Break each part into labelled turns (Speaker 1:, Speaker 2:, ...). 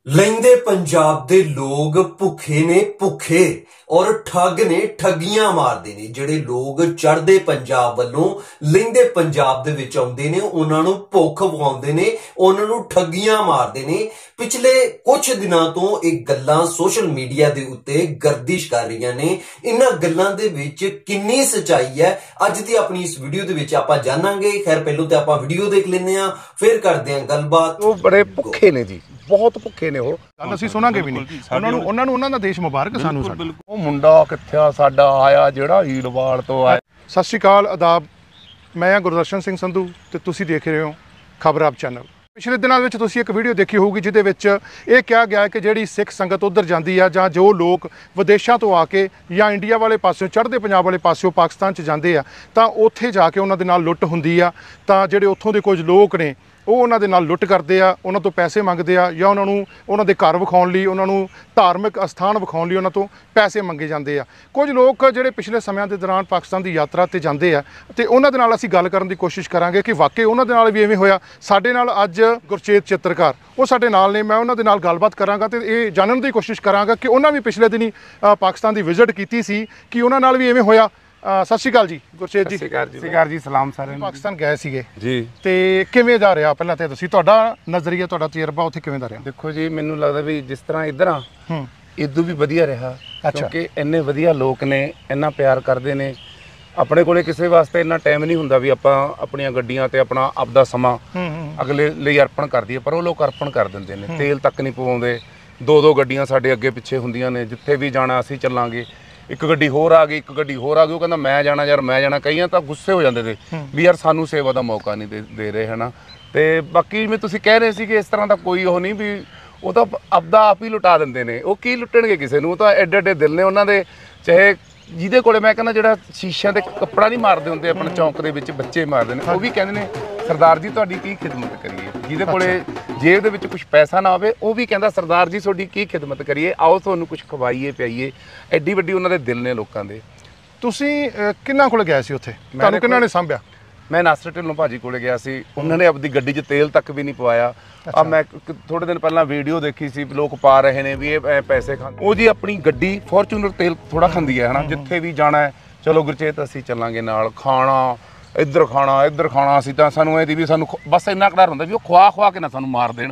Speaker 1: लेंदे पंजाब दे लोग भुखे ने भुखे और ठग ने ठगियां मारदे ने। जिहड़े लोग चढ़दे पंजाब वालों लेंदे पंजाब दे विच आउंदे ने उन्हां नूं भुख विखाउंदे ने, उन्हां नूं ठगियां मारदे ने। पिछले कुछ दिनां तो एक गल्लां सोशल मीडिया दे उत्ते गर्दिश कर रहीआं ने। इन्हां गल्लां दे विच किन्नी सच्चाई है अज दी अपनी इस वीडियो दे विच आपां जाणांगे। खैर पहलों ते आपां वीडियो देख लैंदे आं, फिर करदे आं गलबात।
Speaker 2: वो बड़े भुखे ने जी, बहुत भुखे ने।
Speaker 3: ਗੱਲ ਅਸੀਂ ਸੁਣਾਂਗੇ ਵੀ ਨਹੀਂ ਉਹਨਾਂ ਨੂੰ ਉਹਨਾਂ ਦਾ ਦੇਸ਼ ਮੁਬਾਰਕ ਸਾਨੂੰ।
Speaker 2: ਉਹ ਮੁੰਡਾ ਕਿੱਥੇ ਆ ਸਾਡਾ ਆਇਆ ਜਿਹੜਾ ਹੀਲਵਾਲ ਤੋਂ ਆਇਆ।
Speaker 3: ਸਤਿ ਸ਼੍ਰੀ ਅਕਾਲ, ਆਦਾਬ। ਮੈਂ ਹਾਂ ਗੁਰਦਰਸ਼ਨ ਸਿੰਘ ਸੰਧੂ ਤੇ ਤੁਸੀਂ ਦੇਖ ਰਹੇ ਹੋ ਖਬਰ ਅਬ ਚੈਨਲ। ਪਿਛਲੇ ਦਿਨਾਂ ਵਿੱਚ ਤੁਸੀਂ ਇੱਕ ਵੀਡੀਓ ਦੇਖੀ ਹੋਊਗੀ ਜਿਹਦੇ ਵਿੱਚ ਇਹ ਕਿਹਾ ਗਿਆ ਕਿ ਜਿਹੜੀ ਸਿੱਖ ਸੰਗਤ ਉੱਧਰ ਜਾਂਦੀ ਆ ਜਾਂ ਜੋ ਲੋਕ ਵਿਦੇਸ਼ਾਂ ਤੋਂ ਆ ਕੇ ਜਾਂ ਇੰਡੀਆ ਵਾਲੇ ਪਾਸਿਓਂ ਚੜ੍ਹਦੇ ਪੰਜਾਬ ਵਾਲੇ ਪਾਸਿਓਂ ਪਾਕਿਸਤਾਨ 'ਚ ਜਾਂਦੇ ਆ ਤਾਂ ਉੱਥੇ ਜਾ ਕੇ ਉਹਨਾਂ ਦੇ ਨਾਲ ਲੁੱਟ ਹੁੰਦੀ ਆ। ਤਾਂ ਜਿਹੜੇ ਉੱਥੋਂ ਦੇ ਕੁਝ ਲੋਕ ਨੇ ਉਹ ਉਹਨਾਂ ਦੇ ਨਾਲ ਲੁੱਟ ਕਰਦੇ ਆ, ਉਹਨਾਂ ਤੋਂ ਪੈਸੇ ਮੰਗਦੇ ਆ ਜਾਂ ਉਹਨਾਂ ਨੂੰ ਉਹਨਾਂ ਦੇ ਘਰ ਵਿਖਾਉਣ ਲਈ, ਉਹਨਾਂ ਨੂੰ ਧਾਰਮਿਕ ਅਸਥਾਨ ਵਿਖਾਉਣ ਲਈ ਉਹਨਾਂ ਤੋਂ ਪੈਸੇ ਮੰਗੇ ਜਾਂਦੇ ਆ। ਕੁਝ ਲੋਕ ਜਿਹੜੇ ਪਿਛਲੇ ਸਮਿਆਂ ਦੇ ਦੌਰਾਨ ਪਾਕਿਸਤਾਨ ਦੀ ਯਾਤਰਾ 'ਤੇ ਜਾਂਦੇ ਆ ਅਤੇ ਉਹਨਾਂ ਦੇ ਨਾਲ ਅਸੀਂ ਗੱਲ ਕਰਨ ਦੀ ਕੋਸ਼ਿਸ਼ ਕਰਾਂਗੇ ਕਿ ਵਾਕਈ ਉਹਨਾਂ ਦੇ ਨਾਲ ਵੀ ਐਵੇਂ ਹੋਇਆ। ਸਾਡੇ ਨਾਲ ਅੱਜ ਗੁਰਚੇਤ ਚਿੱਤਰਕਾਰ ਉਹ ਸਾਡੇ ਨਾਲ ਨੇ। ਮੈਂ ਉਹਨਾਂ ਦੇ ਨਾਲ ਗੱਲਬਾਤ ਕਰਾਂਗਾ ਅਤੇ ਇਹ ਜਾਣਨ ਦੀ ਕੋਸ਼ਿਸ਼ ਕਰਾਂਗਾ ਕਿ ਉਹਨਾਂ ਵੀ ਪਿਛਲੇ ਦਿਨੀ ਪਾਕਿਸਤਾਨ ਦੀ ਵਿਜ਼ਿਟ ਕੀਤੀ ਸੀ ਕਿ ਉਹਨਾਂ ਨਾਲ ਵੀ ਐਵੇਂ ਹੋਇਆ। ਸਤਿ ਸ਼੍ਰੀ ਅਕਾਲ ਜੀ ਗੁਰਚੇਤ ਜੀ।
Speaker 2: ਸਤਿ ਸ਼੍ਰੀ ਅਕਾਲ ਜੀ, ਸਲਾਮ ਸਾਰਿਆਂ ਨੂੰ।
Speaker 3: ਪਾਕਿਸਤਾਨ ਗਏ ਸੀਗੇ
Speaker 2: ਜੀ
Speaker 3: ਤੇ ਕਿਵੇਂ ਦਾ ਰਿਹਾ ਪਹਿਲਾਂ ਤੇ ਤੁਸੀਂ, ਤੁਹਾਡਾ ਨਜ਼ਰੀਆ, ਤੁਹਾਡਾ ਤਜਰਬਾ ਉੱਥੇ ਕਿਵੇਂ ਦਾ ਰਿਹਾ?
Speaker 2: ਦੇਖੋ ਜੀ, ਮੈਨੂੰ ਲੱਗਦਾ ਵੀ ਜਿਸ ਤਰ੍ਹਾਂ ਇੱਧਰ ਆ ਇਦੋਂ ਵੀ ਵਧੀਆ ਰਿਹਾ, ਕਿਉਂਕਿ ਇੰਨੇ ਵਧੀਆ ਲੋਕ ਨੇ, ਇੰਨਾ ਪਿਆਰ ਕਰਦੇ ਨੇ। ਆਪਣੇ ਕੋਲੇ ਕਿਸੇ ਵਾਸਤੇ ਇੰਨਾ ਟਾਈਮ ਨਹੀਂ ਹੁੰਦਾ ਵੀ ਆਪਾਂ ਆਪਣੀਆਂ ਗੱਡੀਆਂ ਤੇ ਆਪਣਾ ਆਪਦਾ ਸਮਾਂ ਅਗਲੇ ਲਈ ਅਰਪਣ ਕਰ ਦਈਏ, ਪਰ ਉਹ ਲੋਕ ਅਰਪਣ ਕਰ ਦਿੰਦੇ ਨੇ। ਤੇਲ ਤੱਕ ਨਹੀਂ ਪਵਾਉਂਦੇ। ਦੋ ਗੱਡੀਆਂ ਸਾਡੇ ਅੱਗੇ ਪਿੱਛੇ ਹੁੰਦੀਆਂ ਨੇ, ਜਿੱਥੇ ਵੀ ਜਾਣਾ ਅਸੀਂ ਚੱਲਾਂਗੇ। ਇੱਕ ਗੱਡੀ ਹੋਰ ਆ ਗਈ, ਇੱਕ ਗੱਡੀ ਹੋਰ ਆ ਗਈ, ਉਹ ਕਹਿੰਦਾ ਮੈਂ ਜਾਣਾ ਯਾਰ, ਮੈਂ ਜਾਣਾ। ਕਈਆਂ ਤਾਂ ਗੁੱਸੇ ਹੋ ਜਾਂਦੇ ਤੇ ਵੀ ਯਾਰ ਸਾਨੂੰ ਸੇਵਾ ਦਾ ਮੌਕਾ ਨਹੀਂ ਦੇ ਰਹੇ, ਹੈ ਨਾ। ਤੇ ਬਾਕੀ ਜਿਵੇਂ ਤੁਸੀਂ ਕਹਿ ਰਹੇ ਸੀ ਕਿ ਇਸ ਤਰ੍ਹਾਂ ਦਾ ਕੋਈ ਉਹ ਨਹੀਂ ਵੀ ਉਹ ਤਾਂ ਆਪਦਾ ਆਪ ਹੀ ਲੁਟਾ ਦਿੰਦੇ ਨੇ। ਉਹ ਕੀ ਲੁੱਟਣਗੇ ਕਿਸੇ ਨੂੰ? ਉਹ ਤਾਂ ਐਡੇ ਐਡੇ ਦਿਲ ਨੇ ਉਹਨਾਂ ਦੇ। ਚਾਹੇ ਜਿਹਦੇ ਕੋਲੇ ਮੈਂ ਕਹਿੰਦਾ ਜਿਹੜਾ ਸ਼ੀਸ਼ਿਆਂ ਤੇ ਕੱਪੜਾ ਨਹੀਂ ਮਾਰਦੇ ਹੁੰਦੇ ਆਪਣੇ ਚੌਂਕ ਦੇ ਵਿੱਚ ਬੱਚੇ ਮਾਰਦੇ ਨੇ, ਉਹ ਵੀ ਕਹਿੰਦੇ ਨੇ ਸਰਦਾਰ ਜੀ ਤੁਹਾਡੀ ਕੀ ਖਿਦਮਤ ਕਰੀਏ। ਜਿਹਦੇ ਕੋਲੇ ਜੇਬ ਦੇ ਵਿੱਚ ਕੁਝ ਪੈਸਾ ਨਾ ਹੋਵੇ ਉਹ ਵੀ ਕਹਿੰਦਾ ਸਰਦਾਰ ਜੀ ਤੁਹਾਡੀ ਕੀ ਖਿਦਮਤ ਕਰੀਏ, ਆਓ ਤੁਹਾਨੂੰ ਕੁਝ ਖਵਾਈਏ ਪਿਆਈਏ। ਐਡੀ ਵੱਡੀ ਉਹਨਾਂ ਦੇ ਦਿਲ ਨੇ ਲੋਕਾਂ ਦੇ। ਤੁਸੀਂ ਕਿੰਨਾ ਕੋਲ ਗਏ ਸੀ ਉੱਥੇ? ਤੁਹਾਨੂੰ ਕਿੰਨਾ ਨੇ ਸਾਂਭਿਆ? ਮੈਂ ਨਾਸਰ ਢਿੱਲੋਂ ਭਾਜੀ ਕੋਲੇ ਗਿਆ ਸੀ। ਉਹਨਾਂ ਨੇ ਆਪਣੀ ਗੱਡੀ 'ਚ ਤੇਲ ਤੱਕ ਵੀ ਨਹੀਂ ਪਵਾਇਆ। ਆ ਮੈਂ ਥੋੜੇ ਦਿਨ ਪਹਿਲਾਂ ਵੀਡੀਓ ਦੇਖੀ ਸੀ, ਲੋਕ ਪਾ ਰਹੇ ਨੇ ਵੀ ਇਹ ਪੈਸੇ ਖਾਂਦੇ। ਉਹ ਜੀ ਆਪਣੀ ਗੱਡੀ ਫੋਰਚੂਨਰ ਤੇਲ ਥੋੜਾ ਖਾਂਦੀ ਹੈ, ਹੈ ਨਾ। ਜਿੱਥੇ ਵੀ ਜਾਣਾ ਹੈ ਚਲੋ ਗੁਰਚੇਤ ਅਸੀਂ ਚੱਲਾਂਗੇ ਨਾਲ। ਖਾਣਾ ਇੱਧਰ ਖਾਣਾ ਇੱਧਰ ਖਾਣਾ, ਅਸੀਂ ਤਾਂ ਸਾਨੂੰ ਇਹਦੀ ਵੀ ਸਾਨੂੰ ਬਸ ਇੰਨਾ ਕੁ ਡਰ ਹੁੰਦਾ ਵੀ ਉਹ ਖਵਾ ਕੇ ਨਾ ਸਾਨੂੰ ਮਾਰ ਦੇਣ।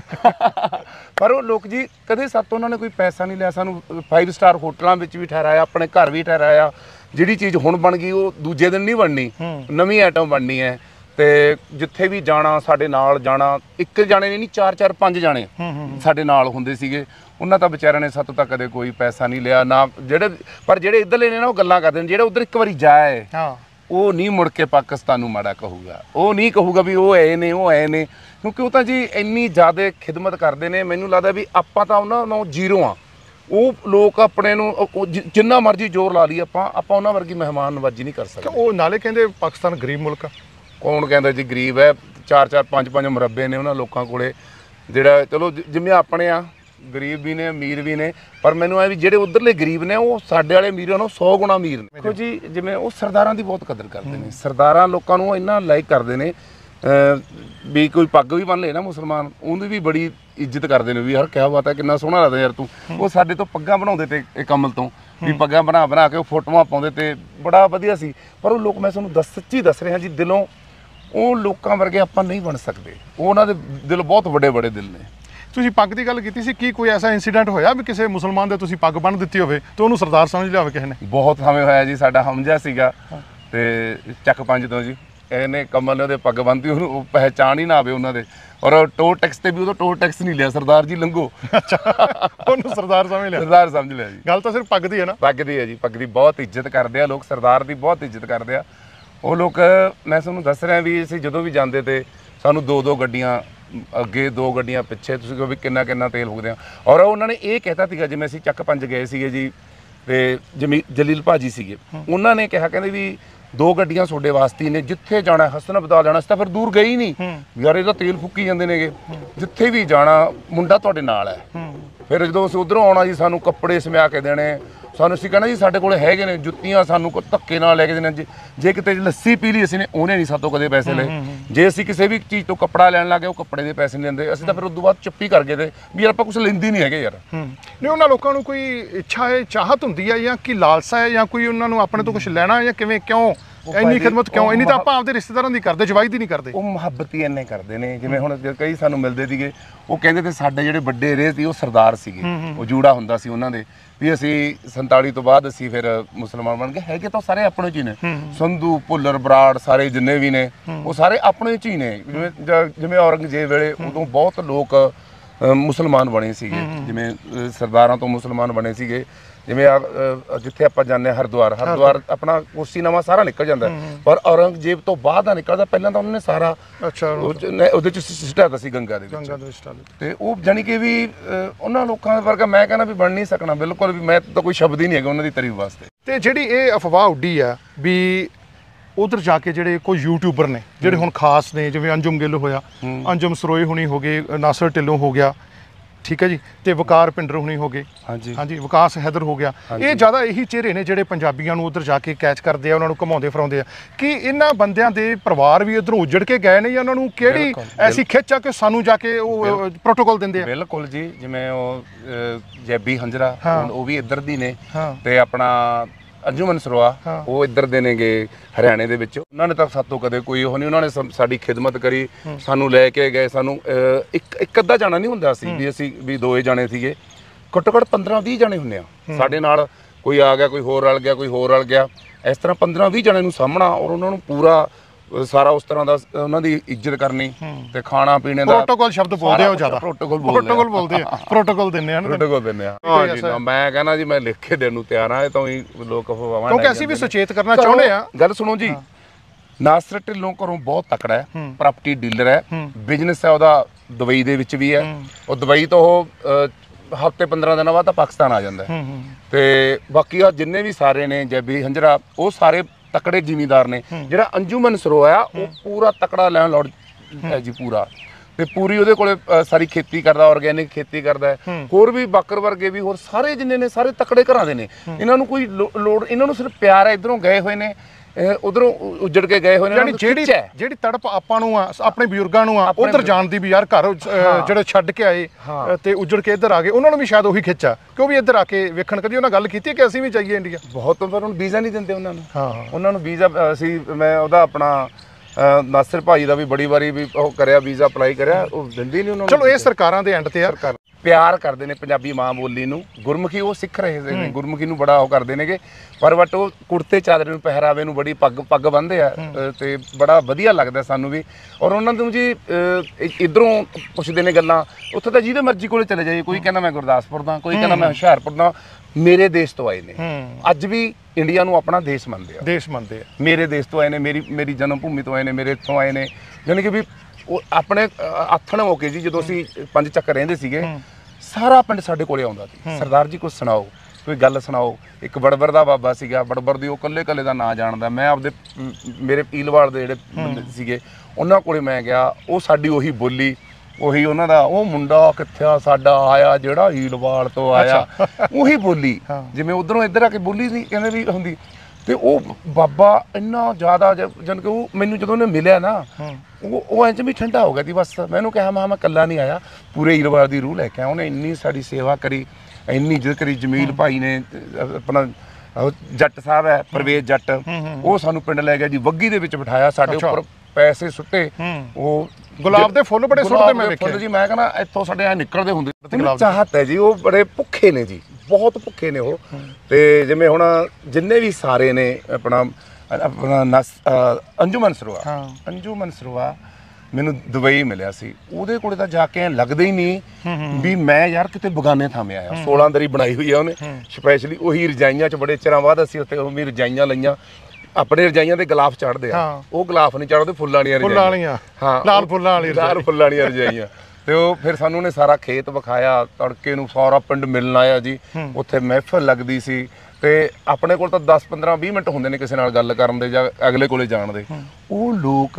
Speaker 2: ਪਰ ਉਹ ਲੋਕ ਜੀ ਕਦੇ ਸਾਤੋਂ ਉਹਨਾਂ ਨੇ ਕੋਈ ਪੈਸਾ ਨਹੀਂ ਲਿਆ। ਸਾਨੂੰ 5 ਸਟਾਰ ਹੋਟਲਾਂ ਵਿੱਚ ਵੀ ਠਹਿਰਾਇਆ, ਆਪਣੇ ਘਰ ਵੀ ਠਹਿਰਾਇਆ। ਜਿਹੜੀ ਚੀਜ਼ ਹੁਣ ਬਣ ਗਈ ਉਹ ਦੂਜੇ ਦਿਨ ਨਹੀਂ ਬਣਨੀ, ਨਵੀਂ ਆਈਟਮ ਬਣਨੀ ਹੈ। ਤੇ ਜਿੱਥੇ ਵੀ ਜਾਣਾ ਸਾਡੇ ਨਾਲ ਜਾਣਾ। ਇੱਕ ਜਾਣੇ ਨੇ ਨਹੀਂ, 4 5 ਜਾਣੇ ਸਾਡੇ ਨਾਲ ਹੁੰਦੇ ਸੀਗੇ। ਉਹਨਾਂ ਤਾਂ ਵਿਚਾਰਿਆਂ ਨੇ ਸਾਤੋਂ ਤਾਂ ਕਦੇ ਕੋਈ ਪੈਸਾ ਨਹੀਂ ਲਿਆ ਨਾ। ਜਿਹੜੇ ਇੱਧਰਲੇ ਨੇ ਨਾ ਉਹ ਗੱਲਾਂ ਕਰਦੇ ਨੇ। ਜਿਹੜੇ ਉੱਧਰ ਇੱਕ ਵਾਰੀ ਜਾਏ ਉਹ ਨਹੀਂ ਮੁੜ ਕੇ ਪਾਕਿਸਤਾਨ ਨੂੰ ਮਾੜਾ ਕਹੂਗਾ। ਉਹ ਨਹੀਂ ਕਹੂਗਾ ਵੀ ਉਹ ਐ ਨੇ ਉਹ ਐ ਨੇ, ਕਿਉਂਕਿ ਉਹ ਤਾਂ ਜੀ ਇੰਨੀ ਜ਼ਿਆਦਾ ਖਿਦਮਤ ਕਰਦੇ ਨੇ। ਮੈਨੂੰ ਲੱਗਦਾ ਵੀ ਆਪਾਂ ਤਾਂ ਉਹਨਾਂ ਨੂੰ ਜ਼ੀਰੋ ਆ। ਉਹ ਲੋਕ ਆਪਣੇ ਨੂੰ ਜਿੰਨਾ ਮਰਜ਼ੀ ਜ਼ੋਰ ਲਾ ਲਈ ਆਪਾਂ ਉਹਨਾਂ ਵਰਗੀ ਮਹਿਮਾਨ ਨਵਾਜ਼ੀ ਨਹੀਂ ਕਰ ਸਕਦੇ।
Speaker 3: ਉਹ ਨਾਲੇ ਕਹਿੰਦੇ ਪਾਕਿਸਤਾਨ ਗਰੀਬ ਮੁਲਕ ਆ।
Speaker 2: ਕੌਣ ਕਹਿੰਦਾ ਜੀ ਗਰੀਬ ਹੈ? 4 5 ਮੁਰੱਬੇ ਨੇ ਉਹਨਾਂ ਲੋਕਾਂ ਕੋਲੇ। ਜਿਹੜਾ ਚਲੋ ਜਿਵੇਂ ਆਪਣੇ ਆ ਗਰੀਬ ਵੀ ਨੇ ਅਮੀਰ ਵੀ ਨੇ, ਪਰ ਮੈਨੂੰ ਐ ਵੀ ਜਿਹੜੇ ਉੱਧਰਲੇ ਗਰੀਬ ਨੇ ਉਹ ਸਾਡੇ ਵਾਲੇ ਅਮੀਰਾਂ ਨਾਲੋਂ 100 ਗੁਣਾ ਅਮੀਰ ਨੇ। ਦੇਖੋ ਜੀ, ਜਿਵੇਂ ਉਹ ਸਰਦਾਰਾਂ ਦੀ ਬਹੁਤ ਕਦਰ ਕਰਦੇ ਨੇ। ਸਰਦਾਰਾਂ ਲੋਕਾਂ ਨੂੰ ਇੰਨਾ ਲਾਈਕ ਕਰਦੇ ਨੇ ਵੀ ਕੋਈ ਪੱਗ ਵੀ ਬੰਨ ਲੇ ਨਾ ਮੁਸਲਮਾਨ, ਉਹਦੀ ਵੀ ਬੜੀ ਇੱਜ਼ਤ ਕਰਦੇ ਨੇ ਵੀ ਯਾਰ ਕਿਆ ਬਾਤ ਹੈ, ਕਿੰਨਾ ਸੋਹਣਾ ਲੱਗਦਾ ਯਾਰ ਤੂੰ। ਉਹ ਸਾਡੇ ਤੋਂ ਪੱਗਾਂ ਬਣਾਉਂਦੇ ਤੇ ਇਹ ਕਮਲ ਤੋਂ ਵੀ ਪੱਗਾਂ ਬਣਾ ਕੇ ਉਹ ਫੋਟੋਆਂ ਪਾਉਂਦੇ ਤੇ ਬੜਾ ਵਧੀਆ ਸੀ। ਪਰ ਉਹ ਲੋਕ, ਮੈਂ ਤੁਹਾਨੂੰ ਸੱਚੀ ਦੱਸ ਰਿਹਾ ਜੀ ਦਿਲੋਂ, ਉਹ ਲੋਕਾਂ ਵਰਗੇ ਆਪਾਂ ਨਹੀਂ ਬਣ ਸਕਦੇ। ਉਹਨਾਂ ਦੇ ਦਿਲ ਬਹੁਤ ਵੱਡੇ ਵੱਡੇ ਦਿਲ ਨੇ।
Speaker 3: ਤੁਸੀਂ ਪੱਗ ਦੀ ਗੱਲ ਕੀਤੀ ਸੀ, ਕੀ ਕੋਈ ਐਸਾ ਇੰਸੀਡੈਂਟ ਹੋਇਆ ਵੀ ਕਿਸੇ ਮੁਸਲਮਾਨ ਦੇ ਤੁਸੀਂ ਪੱਗ ਬੰਨ੍ਹ ਦਿੱਤੀ ਹੋਵੇ ਤੇ ਉਹਨੂੰ ਸਰਦਾਰ ਸਮਝ ਲਿਆ ਹੋਵੇ ਕਿਸੇ ਨੇ?
Speaker 2: ਬਹੁਤ ਸਮੇਂ ਹੋਇਆ ਜੀ। ਸਾਡਾ ਹਮਜਾ ਸੀਗਾ ਤੇ ਚੱਕ 5 ਤੋਂ ਜੀ, ਇਹਨੇ ਕਮਲ ਨੇ ਉਹਦੇ ਪੱਗ ਬੰਨ੍ਹਤੀ, ਉਹਨੂੰ ਪਹਿਚਾਣ ਹੀ ਨਾ ਆਵੇ ਉਹਨਾਂ ਦੇ। ਔਰ ਟੋਲ ਟੈਕਸ ਤੇ ਵੀ ਉਹਦਾ ਟੋਲ ਟੈਕਸ ਨਹੀਂ ਲਿਆ, ਸਰਦਾਰ ਜੀ ਲੰਘੋ।
Speaker 3: ਉਹਨੂੰ ਸਰਦਾਰ ਸਮਝ ਲਿਆ? ਸਰਦਾਰ ਸਮਝ ਲਿਆ ਜੀ। ਗੱਲ ਤਾਂ ਸਿਰਫ ਪੱਗ ਦੀ ਹੈ ਨਾ? ਪੱਗ ਦੀ ਹੈ ਜੀ।
Speaker 2: ਪੱਗ ਦੀ ਬਹੁਤ ਇੱਜ਼ਤ ਕਰਦੇ ਆ ਲੋਕ, ਸਰਦਾਰ ਦੀ ਬਹੁਤ ਇੱਜ਼ਤ ਕਰਦੇ ਆ ਉਹ ਲੋਕ। ਮੈਂ ਤੁਹਾਨੂੰ ਦੱਸ ਰਿਹਾ ਵੀ ਅਸੀਂ ਜਦੋਂ ਵੀ ਜਾਂਦੇ ਤੇ ਸਾਨੂੰ 2 ਗੱਡੀਆਂ ਅੱਗੇ 2 ਗੱਡੀਆਂ ਪਿੱਛੇ। ਤੁਸੀਂ ਕਹੋ ਵੀ ਕਿੰਨਾ ਤੇਲ ਫੂਕਦੇ ਆ। ਔਰ ਉਹਨਾਂ ਨੇ ਇਹ ਕਹਿਤਾ ਸੀਗਾ, ਜਿਵੇਂ ਅਸੀਂ ਚੱਕ 5 ਗਏ ਸੀਗੇ ਜੀ ਤੇ ਜਲੀਲ ਭਾਜੀ ਸੀਗੇ, ਉਹਨਾਂ ਨੇ ਕਿਹਾ ਕਹਿੰਦੇ ਵੀ 2 ਗੱਡੀਆਂ ਤੁਹਾਡੇ ਵਾਸਤੇ ਨੇ, ਜਿੱਥੇ ਜਾਣਾ ਹਸਨ ਅਬਦਾਲ ਜਾਣਾ। ਅਸੀਂ ਤਾਂ ਫਿਰ ਦੂਰ ਗਏ ਹੀ ਨਹੀਂ ਯਾਰ, ਇਹਦਾ ਤੇਲ ਫੂਕੀ ਜਾਂਦੇ ਨੇਗੇ। ਜਿੱਥੇ ਵੀ ਜਾਣਾ ਮੁੰਡਾ ਤੁਹਾਡੇ ਨਾਲ ਹੈ। ਫਿਰ ਜਦੋਂ ਅਸੀਂ ਉੱਧਰੋਂ ਆਉਣਾ ਜੀ, ਸਾਨੂੰ ਕੱਪੜੇ ਸਮਿਆ ਕੇ ਦੇਣੇ, ਸਾਨੂੰ ਅਸੀਂ ਕਹਿਣਾ ਜੀ ਸਾਡੇ ਕੋਲ ਹੈਗੇ ਨੇ ਜੁੱਤੀਆਂ, ਸਾਨੂੰ ਕੋਈ ਧੱਕੇ ਨਾਲ ਲੈ ਕੇ ਦੇਣੇ। ਜੇ ਕਿਤੇ ਲੱਸੀ ਪੀ ਲਈ ਅਸੀਂ ਨੇ, ਉਹਨੇ ਨਹੀਂ ਸਾਤੋਂ ਕਦੇ ਪੈਸੇ ਲਏ। ਜੇ ਅਸੀਂ ਕਿਸੇ ਵੀ ਚੀਜ਼ ਤੋਂ ਕੱਪੜਾ ਲੈਣ ਲੱਗੇ, ਉਹ ਕੱਪੜੇ ਦੇ ਪੈਸੇ ਨਹੀਂ ਲੈਂਦੇ। ਅਸੀਂ ਤਾਂ ਫਿਰ ਉਦੋਂ ਬਾਅਦ ਚੁੱਪੀ ਕਰ ਗਏ ਤੇ ਵੀ ਆਪਾਂ ਕੁਝ ਲੈਂਦੇ ਨਹੀਂ ਹੈਗੇ ਯਾਰ।
Speaker 3: ਨਹੀਂ, ਉਹਨਾਂ ਲੋਕਾਂ ਨੂੰ ਕੋਈ ਇੱਛਾ ਹੈ, ਚਾਹਤ ਹੁੰਦੀ ਹੈ, ਜਾਂ ਕੀ ਲਾਲਸਾ ਹੈ, ਜਾਂ ਕੋਈ ਉਹਨਾਂ ਨੂੰ ਆਪਣੇ ਤੋਂ ਕੁਝ ਲੈਣਾ, ਜਾਂ ਕਿਵੇਂ, ਕਿਉਂ ਇੰਨੀ ਖਿਦਮਤ ਕਿਉਂ? ਇੰਨੀ ਤਾਂ ਆਪਾਂ ਆਪਦੇ ਰਿਸ਼ਤੇਦਾਰਾਂ ਦੀ ਕਰਦੇ, ਜਵਾਈ ਦੀ ਨਹੀਂ ਕਰਦੇ।
Speaker 2: ਉਹ ਮੁਹੱਬਤ ਹੀ ਇੰਨੇ ਕਰਦੇ ਨੇ। ਜਿਵੇਂ ਹੁਣ ਕਈ ਸਾਨੂੰ ਮਿਲਦੇ ਸੀਗੇ, ਉਹ ਕਹਿੰਦੇ ਤੇ ਸਾਡੇ ਜਿਹੜੇ ਵੱਡੇ ਰੇ ਸੀ ਉਹ ਸਰਦਾਰ ਸੀਗੇ, ਉਹ ਜੂੜਾ ਹੁੰਦਾ ਸੀ ਉਹਨਾਂ ਦੇ ਵੀ ਅਸੀਂ 47 ਤੋਂ ਬਾਅਦ ਅਸੀਂ ਫਿਰ ਮੁਸਲਮਾਨ ਬਣ ਗਏ। ਹੈਗੇ ਤਾਂ ਸਾਰੇ ਆਪਣੇ ਚ ਹੀ ਨੇ, ਸੰਧੂ, ਭੁੱਲਰ, ਬਰਾੜ, ਸਾਰੇ ਜਿੰਨੇ ਵੀ ਨੇ ਉਹ ਸਾਰੇ ਆਪਣੇ ਚ ਹੀ ਨੇ। ਜਿਵੇਂ ਔਰੰਗਜ਼ੇਬ ਵੇਲੇ ਉਦੋਂ ਬਹੁਤ ਲੋਕ ਮੁਸਲਮਾਨ ਬਣੇ ਸੀਗੇ, ਜਿਵੇਂ ਸਰਦਾਰਾਂ ਤੋਂ ਮੁਸਲਮਾਨ ਬਣੇ ਸੀਗੇ। ਜਿਵੇਂ ਜਿੱਥੇ ਆਪਾਂ ਜਾਂਦੇ ਹਾਂ ਹਰਿਦੁਆਰ ਆਪਣਾ ਕੋਸੀ ਨਵਾਂ ਸਾਰਾ ਨਿਕਲ ਜਾਂਦਾ, ਪਰ ਔਰੰਗਜ਼ੇਬ ਤੋਂ ਬਾਅਦ ਆ ਨਿਕਲਦਾ। ਪਹਿਲਾਂ ਤਾਂ ਉਹਨਾਂ ਨੇ ਸਾਰਾ ਉਹਦੇ ਚ ਸਿੱਟਿਆ ਸੀ ਗੰਗਾ ਦੇ ਵਿੱਚ, ਤੇ ਉਹ ਜਾਨੀ ਕਿ ਵੀ ਉਹਨਾਂ ਲੋਕਾਂ ਵਰਗਾ ਮੈਂ ਕਹਿੰਦਾ ਵੀ ਬਣ ਨਹੀਂ ਸਕਣਾ ਬਿਲਕੁਲ ਵੀ। ਮੈਂ ਤਾਂ ਕੋਈ ਸ਼ਬਦ ਹੀ ਨਹੀਂ ਹੈਗਾ ਉਹਨਾਂ ਦੀ ਤਾਰੀਫ ਵਾਸਤੇ।
Speaker 3: ਤੇ ਜਿਹੜੀ ਇਹ ਅਫਵਾਹ ਉੱਡੀ ਆ ਵੀ ਉਧਰ ਜਾ ਕੇ ਜਿਹੜੇ ਕੋਈ ਯੂਟਿਊਬਰ ਨੇ ਜਿਹੜੇ ਹੁਣ ਖਾਸ ਨੇ, ਜਿਵੇਂ ਅੰਜੁਮ ਗਿੱਲ ਹੋਇਆ, ਅੰਜੁਮ ਸਰੋਏ ਹੁਣੀ ਹੋ ਗਏ, ਨਾਸਰ ਢਿੱਲੋਂ ਹੋ ਗਿਆ, ਠੀਕ ਹੈ ਜੀ, ਤੇ ਵਕਾਰ ਪਿੰਡਰ ਹੁਣੀ ਹੋ ਗਏ, ਹਾਂਜੀ ਵਿਕਾਸ ਹੈਦਰ ਹੋ ਗਿਆ, ਇਹ ਜ਼ਿਆਦਾ ਇਹੀ ਚਿਹਰੇ ਨੇ ਜਿਹੜੇ ਪੰਜਾਬੀਆਂ ਨੂੰ ਉਧਰ ਜਾ ਕੇ ਕੈਚ ਕਰਦੇ ਆ, ਉਹਨਾਂ ਨੂੰ ਘੁਮਾਉਂਦੇ ਫਿਰਾਉਂਦੇ ਆ। ਕਿ ਇਹਨਾਂ ਬੰਦਿਆਂ ਦੇ ਪਰਿਵਾਰ ਵੀ ਉਧਰੋਂ ਉੱਜੜ ਕੇ ਗਏ ਨੇ, ਜਾਂ ਉਹਨਾਂ ਨੂੰ ਕਿਹੜੀ ਐਸੀ ਖਿੱਚ ਆ ਕਿ ਸਾਨੂੰ ਜਾ ਕੇ ਉਹ ਪ੍ਰੋਟੋਕਾਲ ਦਿੰਦੇ ਆ?
Speaker 2: ਬਿਲਕੁਲ ਜੀ, ਜਿਵੇਂ ਉਹ ਜੈਬੀ ਹੰਜਰਾ ਉਹ ਵੀ ਇੱਧਰ ਦੀ ਨੇ, ਤੇ ਆਪਣਾ ਅੰਜੁਮਨ ਸਰੋਆ ਉਹ ਇੱਧਰ ਦੇ ਨੇਗੇ ਹਰਿਆਣੇ ਦੇ ਵਿੱਚ। ਉਹਨਾਂ ਨੇ ਤਾਂ ਸਾਤੋਂ ਕਦੇ ਕੋਈ ਉਹ ਨਹੀਂ, ਉਹਨਾਂ ਨੇ ਸਾਡੀ ਖਿਦਮਤ ਕਰੀ, ਸਾਨੂੰ ਲੈ ਕੇ ਗਏ। ਸਾਨੂੰ ਇੱਕ ਅੱਧਾ ਜਾਣਾ ਨਹੀਂ ਹੁੰਦਾ ਸੀ ਵੀ ਅਸੀਂ ਵੀ ਦੋਏ ਜਾਣੇ ਸੀਗੇ, ਘੱਟੋ ਘੱਟ 15-20 ਜਾਣੇ ਹੁੰਦੇ ਆ ਸਾਡੇ ਨਾਲ। ਕੋਈ ਆ ਗਿਆ, ਕੋਈ ਹੋਰ ਰਲ ਗਿਆ, ਕੋਈ ਹੋਰ ਰਲ ਗਿਆ, ਇਸ ਤਰ੍ਹਾਂ 15-20 ਜਾਣੇ ਨੂੰ ਸਾਹਮਣਾ, ਔਰ ਉਹਨਾਂ ਨੂੰ ਪੂਰਾ ਸਾਰਾ ਉਸ ਤਰ੍ਹਾਂ ਦਾ ਉਹਨਾਂ ਦੀ ਇੱਜ਼ਤ ਕਰਨੀ, ਤੇ ਖਾਣਾ ਪੀਣੇ ਦਾ
Speaker 3: ਪ੍ਰੋਟੋਕਾਲ ਸ਼ਬਦ ਬੋਲਦੇ ਆ ਉਹ ਜ਼ਿਆਦਾ,
Speaker 2: ਪ੍ਰੋਟੋਕਾਲ
Speaker 3: ਬੋਲਦੇ ਆ, ਪ੍ਰੋਟੋਕਾਲ ਦਿੰਦੇ ਆ,
Speaker 2: ਪ੍ਰੋਟੋਕਾਲ ਦਿੰਦੇ ਆ। ਹਾਂ ਜੀ, ਮੈਂ ਕਹਿੰਦਾ ਜੀ ਮੈਂ ਲਿਖ ਕੇ ਦੇਣ ਨੂੰ ਤਿਆਰ ਆ, ਇਹ ਤਾਂ ਹੀ ਲੋਕ ਅਫਵਾਹਾਂ,
Speaker 3: ਕਿਉਂਕਿ ਅਸੀਂ ਵੀ ਸੁਚੇਤ ਕਰਨਾ ਚਾਹੁੰਦੇ ਆ।
Speaker 2: ਗੱਲ ਸੁਣੋ ਜੀ, ਨਾਸਰ ਢਿੱਲੋਂ ਘਰੋਂ ਬਹੁਤ ਤਕੜਾ ਹੈ, ਪ੍ਰਾਪਰਟੀ ਡੀਲਰ ਹੈ, ਬਿਜ਼ਨਸ ਹੈ ਉਹਦਾ ਦੁਬਈ ਦੇ ਵਿੱਚ ਵੀ ਹੈ। ਉਹ ਦੁਬਈ ਤੋਂ ਉਹ ਹਫ਼ਤੇ 15 ਦਿਨਾਂ ਬਾਅਦ ਤਾਂ ਪਾਕਿਸਤਾਨ ਆ ਜਾਂਦਾ, ਤੇ ਬਾਕੀ ਆ ਜਿੰਨੇ ਵੀ ਸਾਰੇ ਨੇ ਜੈਬੀ ਹੰਜਰਾ ਉਹ ਸਾਰੇ ਤਕੜੇ ਜ਼ਿਮੀਂਦਾਰ ਨੇ। ਜਿਹੜਾ ਅੰਜੁਮਨ ਸਰੋਆ ਉਹ ਪੂਰਾ ਤਕੜਾ ਲੈਂਡਲੌਰਡ ਹੈ ਜੀ ਪੂਰਾ, ਤੇ ਪੂਰੀ ਉਹਦੇ ਕੋਲੇ ਸਾਰੀ ਖੇਤੀ ਕਰਦਾ, ਆਰਗੈਨਿਕ ਖੇਤੀ ਕਰਦਾ। ਹੋਰ ਵੀ ਬਾਕਰ ਵਰਗੇ ਵੀ ਹੋਰ ਸਾਰੇ ਜਿੰਨੇ ਨੇ ਸਾਰੇ ਤਕੜੇ ਘਰਾਂ ਦੇ ਨੇ। ਇਹਨਾਂ ਨੂੰ ਕੋਈ ਲੋੜ, ਇਹਨਾਂ ਨੂੰ ਸਿਰਫ ਪਿਆਰ ਹੈ। ਇਧਰੋਂ ਗਏ ਹੋਏ ਨੇ, ਉਧਰੋਂ ਉੱਜੜ ਕੇ ਗਏ ਹੋਏ ਨੇ।
Speaker 3: ਜਿਹੜੀ ਤੜਪ ਆਪਾਂ ਨੂੰ ਆ, ਆਪਣੇ ਬਜ਼ੁਰਗਾਂ ਨੂੰ ਆ ਉਧਰ ਜਾਣ ਦੀ ਵੀ, ਯਾਰ ਘਰ ਜਿਹੜੇ ਛੱਡ ਕੇ ਆਏ ਤੇ ਉੱਜੜ ਕੇ ਇੱਧਰ ਆ ਗਏ, ਉਹਨਾਂ ਨੂੰ ਵੀ ਸ਼ਾਇਦ ਉਹੀ ਖਿੱਚਾ ਕਿ ਉਹ ਵੀ ਇੱਧਰ ਆ ਕੇ ਵੇਖਣ। ਕਦੀ ਉਹਨਾਂ ਗੱਲ ਕੀਤੀ ਕਿ ਅਸੀਂ ਵੀ ਜਾਈਏ ਇੰਡੀਆ?
Speaker 2: ਬਹੁਤ, ਪਰ ਹੁਣ ਵੀਜ਼ਾ ਨਹੀਂ ਦਿੰਦੇ ਉਹਨਾਂ ਨੂੰ। ਉਹਨਾਂ ਨੂੰ ਵੀਜ਼ਾ ਅਸੀਂ, ਮੈਂ ਉਹਦਾ ਆਪਣਾ ਨਾਸਰ ਭਾਈ ਦਾ ਵੀ ਬੜੀ ਵਾਰੀ ਵੀ ਉਹ ਕਰਿਆ, ਵੀਜ਼ਾ ਅਪਲਾਈ ਕਰਿਆ, ਉਹ ਦਿੰਦੀ ਨਹੀਂ ਉਹਨਾਂ ਨੂੰ।
Speaker 3: ਚਲੋ ਇਹ ਸਰਕਾਰਾਂ ਦੇ ਐਂਡ ਤੇ ਆ,
Speaker 2: ਪਿਆਰ ਕਰਦੇ ਨੇ ਪੰਜਾਬੀ ਮਾਂ ਬੋਲੀ ਨੂੰ। ਗੁਰਮੁਖੀ ਉਹ ਸਿੱਖ ਰਹੇ ਨੇ, ਗੁਰਮੁਖੀ ਨੂੰ ਬੜਾ ਉਹ ਕਰਦੇ ਨੇਗੇ, ਪਰ ਬਟ ਉਹ ਕੁੜਤੇ ਚਾਦਰੇ ਨੂੰ, ਪਹਿਰਾਵੇ ਨੂੰ ਬੜੀ ਪੱਗ ਬੰਨ੍ਹਦੇ ਆ, ਤੇ ਬੜਾ ਵਧੀਆ ਲੱਗਦਾ ਸਾਨੂੰ ਵੀ। ਔਰ ਉਹਨਾਂ ਨੂੰ ਜੀ ਇੱਧਰੋਂ ਪੁੱਛਦੇ ਨੇ ਗੱਲਾਂ, ਉੱਥੇ ਤਾਂ ਜਿਹਦੇ ਮਰਜ਼ੀ ਕੋਲੇ ਚਲੇ ਜਾਈਏ, ਕੋਈ ਕਹਿੰਦਾ ਮੈਂ ਗੁਰਦਾਸਪੁਰ ਦਾ, ਕੋਈ ਕਹਿੰਦਾ ਮੈਂ ਹੁਸ਼ਿਆਰਪੁਰ ਦਾ। ਮੇਰੇ ਦੇਸ਼ ਤੋਂ ਆਏ ਨੇ, ਅੱਜ ਵੀ ਇੰਡੀਆ ਨੂੰ ਆਪਣਾ ਦੇਸ਼ ਮੰਨਦੇ ਆ, ਮੇਰੇ ਦੇਸ਼ ਤੋਂ ਆਏ ਨੇ, ਮੇਰੀ ਜਨਮ ਭੂਮੀ ਤੋਂ ਆਏ ਨੇ, ਮੇਰੇ ਇੱਥੋਂ ਆਏ ਨੇ। ਯਾਨੀ ਕਿ ਵੀ ਉਹ ਆਪਣੇ ਆਥਣ ਹੋ ਕੇ ਜੀ, ਜਦੋਂ ਅਸੀਂ 5 ਚੱਕ ਰਹਿੰਦੇ ਸੀਗੇ, ਸਾਰਾ ਪਿੰਡ ਸਾਡੇ ਕੋਲੇ ਆਉਂਦਾ ਸੀ, ਸਰਦਾਰ ਜੀ ਕੁਝ ਸੁਣਾਓ, ਕੋਈ ਗੱਲ ਸੁਣਾਓ। ਇੱਕ ਬੜਬਰ ਦਾ ਬਾਬਾ ਸੀਗਾ, ਬੜਬਰ ਦੀ ਉਹ ਕੱਲੇ ਦਾ ਨਾਂ ਜਾਣਦਾ। ਮੈਂ ਆਪਦੇ ਮੇਰੇ ਪੀਲਵਾੜ ਦੇ ਜਿਹੜੇ ਬੰਦੇ ਸੀਗੇ ਉਹਨਾਂ ਕੋਲੇ ਮੈਂ ਗਿਆ, ਉਹ ਸਾਡੀ ਉਹੀ ਬੋਲੀ, ਉਹੀ ਉਹਨਾਂ ਦਾ ਉਹ ਮੁੰਡਾ ਕਿੱਥੇ ਆ ਸਾਡਾ ਆਇਆ ਜਿਹੜਾ ਹੀਲਵਾਲ ਤੋਂ ਆਇਆ, ਉਹੀ ਬੋਲੀ ਜਿਵੇਂ ਉਧਰੋਂ ਇੱਧਰ ਆ ਕੇ ਬੋਲੀ ਸੀ ਕਹਿੰਦੇ ਵੀ ਹੁੰਦੀ। ਤੇ ਉਹ ਬਾਬਾ ਇੰਨਾ ਜ਼ਿਆਦਾ ਜਾਨ ਕਿ ਉਹ ਮੈਨੂੰ ਜਦੋਂ ਉਹਨੇ ਮਿਲਿਆ ਨਾ, ਉਹ ਇੰਝ ਵੀ ਠੰਡਾ ਹੋ ਗਿਆ ਸੀ ਬਸ। ਮੈਨੂੰ ਕਿਹਾ ਮੈਂ ਇਕੱਲਾ ਨਹੀਂ ਆਇਆ, ਪੂਰੇ ਹੀਲਵਾਲ ਦੀ ਰੂਹ ਲੈ ਕੇ ਆਇਆ। ਉਹਨੇ ਇੰਨੀ ਸਾਡੀ ਸੇਵਾ ਕਰੀ, ਇੰਨੀ ਇੱਜ਼ਤ ਕਰੀ। ਜਮੀਲ ਭਾਈ ਨੇ ਆਪਣਾ ਜੱਟ ਸਾਹਿਬ ਹੈ ਪਰਵੇਜ਼ ਜੱਟ, ਉਹ ਸਾਨੂੰ ਪਿੰਡ ਲੈ ਗਿਆ ਜੀ, ਵੱਗੀ ਦੇ ਵਿੱਚ ਬਿਠਾਇਆ, ਸਾਡੇ ਉੱਪਰ ਪੈਸੇ ਸੁੱਟੇ। ਉਹ
Speaker 3: ਗੁਲਾਬ ਦੇ ਫੁੱਲ ਬੜੇ ਸੁੱਟਦੇ ਮੈਂ ਵੇਖਿਆ
Speaker 2: ਜੀ। ਮੈਂ ਕਹਿੰਦਾ ਇੱਥੋਂ ਸਾਡੇ ਐ ਨਿਕਲਦੇ ਹੁੰਦੇ। ਚਾਹਤ ਹੈ ਜੀ, ਉਹ ਬੜੇ ਭੁੱਖੇ ਨੇ ਜੀ, ਬਹੁਤ ਭੁੱਖੇ ਨੇ ਉਹ। ਤੇ ਜਿਵੇਂ ਹੁਣ ਜਿੰਨੇ ਵੀ ਸਾਰੇ ਨੇ ਆਪਣਾ ਅੰਜੁਮਨ ਸਰੋਆ ਮੈਨੂੰ ਦੁਬਈ ਮਿਲਿਆ ਸੀ, ਉਹਦੇ ਕੋਲੇ ਤਾਂ ਜਾ ਕੇ ਐ ਲੱਗਦਾ ਹੀ ਨਹੀਂ ਵੀ ਮੈਂ ਯਾਰ ਕਿਤੇ ਬਗਾਨੇ ਥਾਵੇਂ ਆਇਆ। 16 ਦਰੀ ਬਣਾਈ ਹੋਈ ਆ ਉਹਨੇ ਸਪੈਸ਼ਲੀ, ਉਹੀ ਰਜਾਈਆਂ 'ਚ ਬੜੇ ਚਿਰਾਂ ਬਾਅਦ ਅਸੀਂ ਉੱਥੇ ਉਹੀ ਰਜਾਈਆਂ ਲਈਆਂ। ਆਪਣੇ ਰਜਾਈਆਂ ਦੇ ਗਲਾਫ ਚੜ੍ਹਦੇ ਆ, ਉਹ ਗਲਾਫ ਨਹੀਂ ਚੜ੍ਹਦੇ, ਫੁੱਲਾਂ ਵਾਲੀਆਂ ਰਜਾਈਆਂ,
Speaker 3: ਲਾਲ ਫੁੱਲਾਂ
Speaker 2: ਵਾਲੀਆਂ ਰਜਾਈਆਂ। ਤੇ ਉਹ ਫਿਰ ਸਾਨੂੰ ਉਹਨੇ ਸਾਰਾ ਖੇਤ ਵਿਖਾਇਆ, ਤੜਕੇ ਨੂੰ ਸਾਰਾ ਪਿੰਡ ਮਿਲਣ ਆਇਆ ਜੀ। ਉੱਥੇ ਮਹਿਫਲ ਲੱਗਦੀ ਸੀ, ਤੇ ਆਪਣੇ ਕੋਲ ਤਾਂ 10 15 20 ਮਿੰਟ ਹੁੰਦੇ ਨੇ ਕਿਸੇ ਨਾਲ ਗੱਲ ਕਰਨ ਦੇ ਜਾਂ ਅਗਲੇ ਕੋਲੇ ਜਾਣ ਦੇ। ਉਹ ਲੋਕ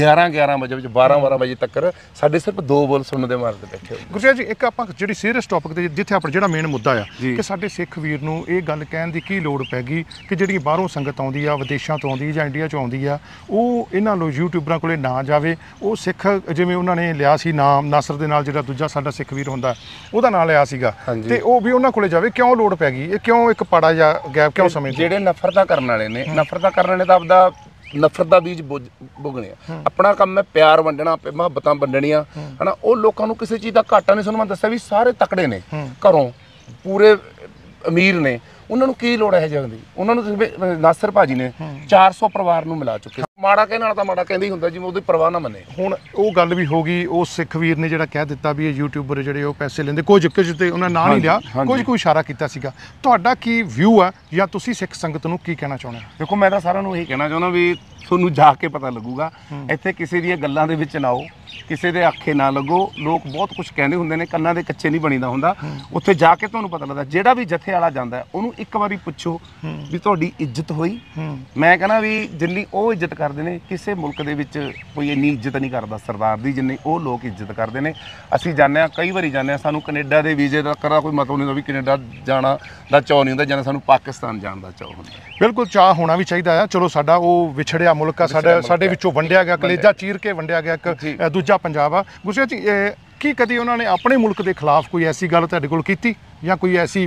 Speaker 2: 11 ਵਜੇ ਵਿੱਚ 12 ਵਜੇ ਤੱਕ ਸਾਡੇ ਸਿਰਫ 2 ਬੋਲ ਸੁਣਨ ਦੇ ਮਾਰਦੇ ਬੈਠੇ।
Speaker 3: ਗੁਰਜੀਤ ਜੀ, ਇੱਕ ਆਪਾਂ ਜਿਹੜੀ ਸੀਰੀਅਸ ਟੌਪਿਕ ਤੇ ਜਿੱਥੇ ਆਪਣਾ ਜਿਹੜਾ ਮੇਨ ਮੁੱਦਾ ਆ ਕਿ ਸਾਡੇ ਸਿੱਖ ਵੀਰ ਨੂੰ ਇਹ ਗੱਲ ਕਹਿਣ ਦੀ ਕੀ ਲੋੜ ਪੈ ਗਈ ਕਿ ਜਿਹੜੀ ਬਾਹਰੋਂ ਸੰਗਤ ਆਉਂਦੀ ਆ, ਵਿਦੇਸ਼ਾਂ ਤੋਂ ਆਉਂਦੀ ਜਾਂ ਇੰਡੀਆ 'ਚੋਂ ਆਉਂਦੀ ਆ, ਉਹ ਇਹਨਾਂ ਨੂੰ ਯੂਟਿਊਬਰਾਂ ਕੋਲੇ ਨਾ ਜਾਵੇ। ਉਹ ਸਿੱਖ ਜਿਵੇਂ ਉਹਨਾਂ ਨੇ ਲਿਆ ਸੀ ਨਾਮ ਨਾਸਰ ਦੇ ਨਾਲ, ਜਿਹੜਾ ਦੂਜਾ ਸਾਡਾ ਸਿੱਖ ਵੀਰ ਹੁੰਦਾ ਉਹਦਾ ਨਾਂ ਲਿਆ ਸੀਗਾ, ਤੇ ਉਹ ਵੀ ਉਹਨਾਂ ਕੋਲੇ ਜਾਵੇ। ਕਿਉਂ ਲੋੜ ਪੈ ਗਈ? ਇਹ ਕਿਉਂ ਇੱਕ ਪਾੜਾ ਜਾਂ ਗੈਪ ਕਿਉਂ ਸਮਝਦੇ?
Speaker 2: ਜਿਹੜੇ ਨਫ਼ਰਤਾਂ ਕਰਨ ਵਾਲੇ ਨੇ, ਨਫ਼ਰਤਾਂ ਕਰਨ ਵਾਲੇ ਤਾਂ ਆਪਦਾ ਨਫ਼ਰਤ ਦਾ ਬੀਜ ਬੁਗਣੇ ਆ। ਆਪਣਾ ਕੰਮ ਹੈ ਪਿਆਰ ਵੰਡਣਾ, ਮੁਹੱਬਤਾਂ ਵੰਡਣੀਆਂ, ਹਨਾ। ਉਹ ਲੋਕਾਂ ਨੂੰ ਕਿਸੇ ਚੀਜ਼ ਦਾ ਘਾਟਾ ਨਹੀਂ। ਮੈਂ ਦੱਸਿਆ ਵੀ ਸਾਰੇ ਤਕੜੇ ਨੇ, ਘਰੋਂ ਪੂਰੇ ਅਮੀਰ ਨੇ, ਉਹਨਾਂ ਨੂੰ ਕੀ ਲੋੜ ਹੈ ਜਗ੍ਹਾ ਦੀ? ਉਹਨਾਂ ਨੂੰ ਨਾਸਰ ਭਾਜੀ ਨੇ 400 ਪਰਿਵਾਰ ਨੂੰ ਮਿਲਾ ਚੁੱਕੇ। ਮਾੜਾ ਕਹਿਣ ਵਾਲਾ ਤਾਂ ਮਾੜਾ ਕਹਿੰਦੇ ਹੀ ਹੁੰਦਾ, ਜਿਵੇਂ ਉਹਦੀ ਪਰਵਾਹ ਨਾ ਮੰਨੇ।
Speaker 3: ਹੁਣ ਉਹ ਗੱਲ ਵੀ ਹੋ ਗਈ, ਉਹ ਸਿੱਖ ਵੀਰ ਨੇ ਜਿਹੜਾ ਕਹਿ ਦਿੱਤਾ ਵੀ ਇਹ ਯੂਟਿਊਬਰ ਜਿਹੜੇ ਉਹ ਪੈਸੇ ਲੈਂਦੇ, ਕੁਝ ਤੇ ਉਹਨਾਂ ਨਾਂ ਨਹੀਂ ਲਿਆ, ਕੁਝ ਕੋਈ ਇਸ਼ਾਰਾ ਕੀਤਾ ਸੀਗਾ। ਤੁਹਾਡਾ ਕੀ ਵਿਊ ਆ ਜਾਂ ਤੁਸੀਂ ਸਿੱਖ ਸੰਗਤ ਨੂੰ ਕੀ ਕਹਿਣਾ ਚਾਹੁੰਦੇ ਹੋ?
Speaker 2: ਦੇਖੋ, ਮੈਂ ਤਾਂ ਸਾਰਿਆਂ ਨੂੰ ਇਹੀ ਕਹਿਣਾ ਚਾਹੁੰਦਾ ਵੀ ਤੁਹਾਨੂੰ ਜਾ ਕੇ ਪਤਾ ਲੱਗੂਗਾ। ਇੱਥੇ ਕਿਸੇ ਦੀਆਂ ਗੱਲਾਂ ਦੇ ਵਿੱਚ ਨਾ ਆਓ, ਕਿਸੇ ਦੇ ਆਖੇ ਨਾ ਲੱਗੋ। ਲੋਕ ਬਹੁਤ ਕੁਝ ਕਹਿੰਦੇ ਹੁੰਦੇ ਨੇ, ਕੰਨਾਂ ਦੇ ਕੱਚੇ ਨਹੀਂ ਬਣੀਦਾ ਹੁੰਦਾ। ਉੱਥੇ ਜਾ ਕੇ ਤੁਹਾਨੂੰ ਪਤਾ ਲੱਗਦਾ। ਜਿਹੜਾ ਵੀ ਜਥੇ ਵਾਲਾ ਜਾਂਦਾ ਉਹਨੂੰ ਇੱਕ ਵਾਰੀ ਪੁੱਛੋ ਵੀ ਤੁਹਾਡੀ ਇੱਜ਼ਤ ਹੋਈ? ਮੈਂ ਕਹਿੰਦਾ ਵੀ ਜਿੰਨੀ ਉਹ ਇੱਜ਼ਤ ਕਰਦੇ ਨੇ, ਕਿਸੇ ਮੁਲਕ ਦੇ ਵਿੱਚ ਕੋਈ ਇੰਨੀ ਇੱਜ਼ਤ ਨਹੀਂ ਕਰਦਾ ਸਰਦਾਰ ਦੀ ਜਿੰਨੀ ਉਹ ਲੋਕ ਇੱਜ਼ਤ ਕਰਦੇ ਨੇ। ਅਸੀਂ ਜਾਂਦੇ ਹਾਂ, ਕਈ ਵਾਰੀ ਜਾਂਦੇ ਹਾਂ, ਸਾਨੂੰ ਕੈਨੇਡਾ ਦੇ ਵੀਜ਼ੇ ਦਾ ਕੋਈ ਮਤਲਬ ਨਹੀਂ ਹੁੰਦਾ ਵੀ ਕੈਨੇਡਾ ਜਾਣਾ ਦਾ ਚਾਅ ਨਹੀਂ ਹੁੰਦਾ, ਜਾਂ ਸਾਨੂੰ ਪਾਕਿਸਤਾਨ ਜਾਣ ਦਾ ਚਾਅ ਹੁੰਦਾ।
Speaker 3: ਬਿਲਕੁਲ ਚਾਅ ਹੋਣਾ ਵੀ ਚਾਹੀਦਾ ਆ। ਚਲੋ ਸਾਡਾ ਉਹ ਵਿਛੜਿਆ ਮੁਲਕ ਆ, ਸਾਡੇ ਵਿੱਚੋਂ ਵੰਡਿਆ ਗਿਆ, ਕਲੇਜਾ ਚੀਰ ਕੇ ਵੰਡਿਆ ਗਿਆ ਇੱਕ ਦੂਜਾ ਪੰਜਾਬ ਆ। ਗੁਰਜੀਤ ਜੀ, ਕੀ ਕਦੀ ਉਹਨਾਂ ਨੇ ਆਪਣੇ ਮੁਲਕ ਦੇ ਖਿਲਾਫ ਕੋਈ ਐਸੀ ਗੱਲ ਤੁਹਾਡੇ ਕੋਲ ਕੀਤੀ ਜਾਂ ਕੋਈ ਐਸੀ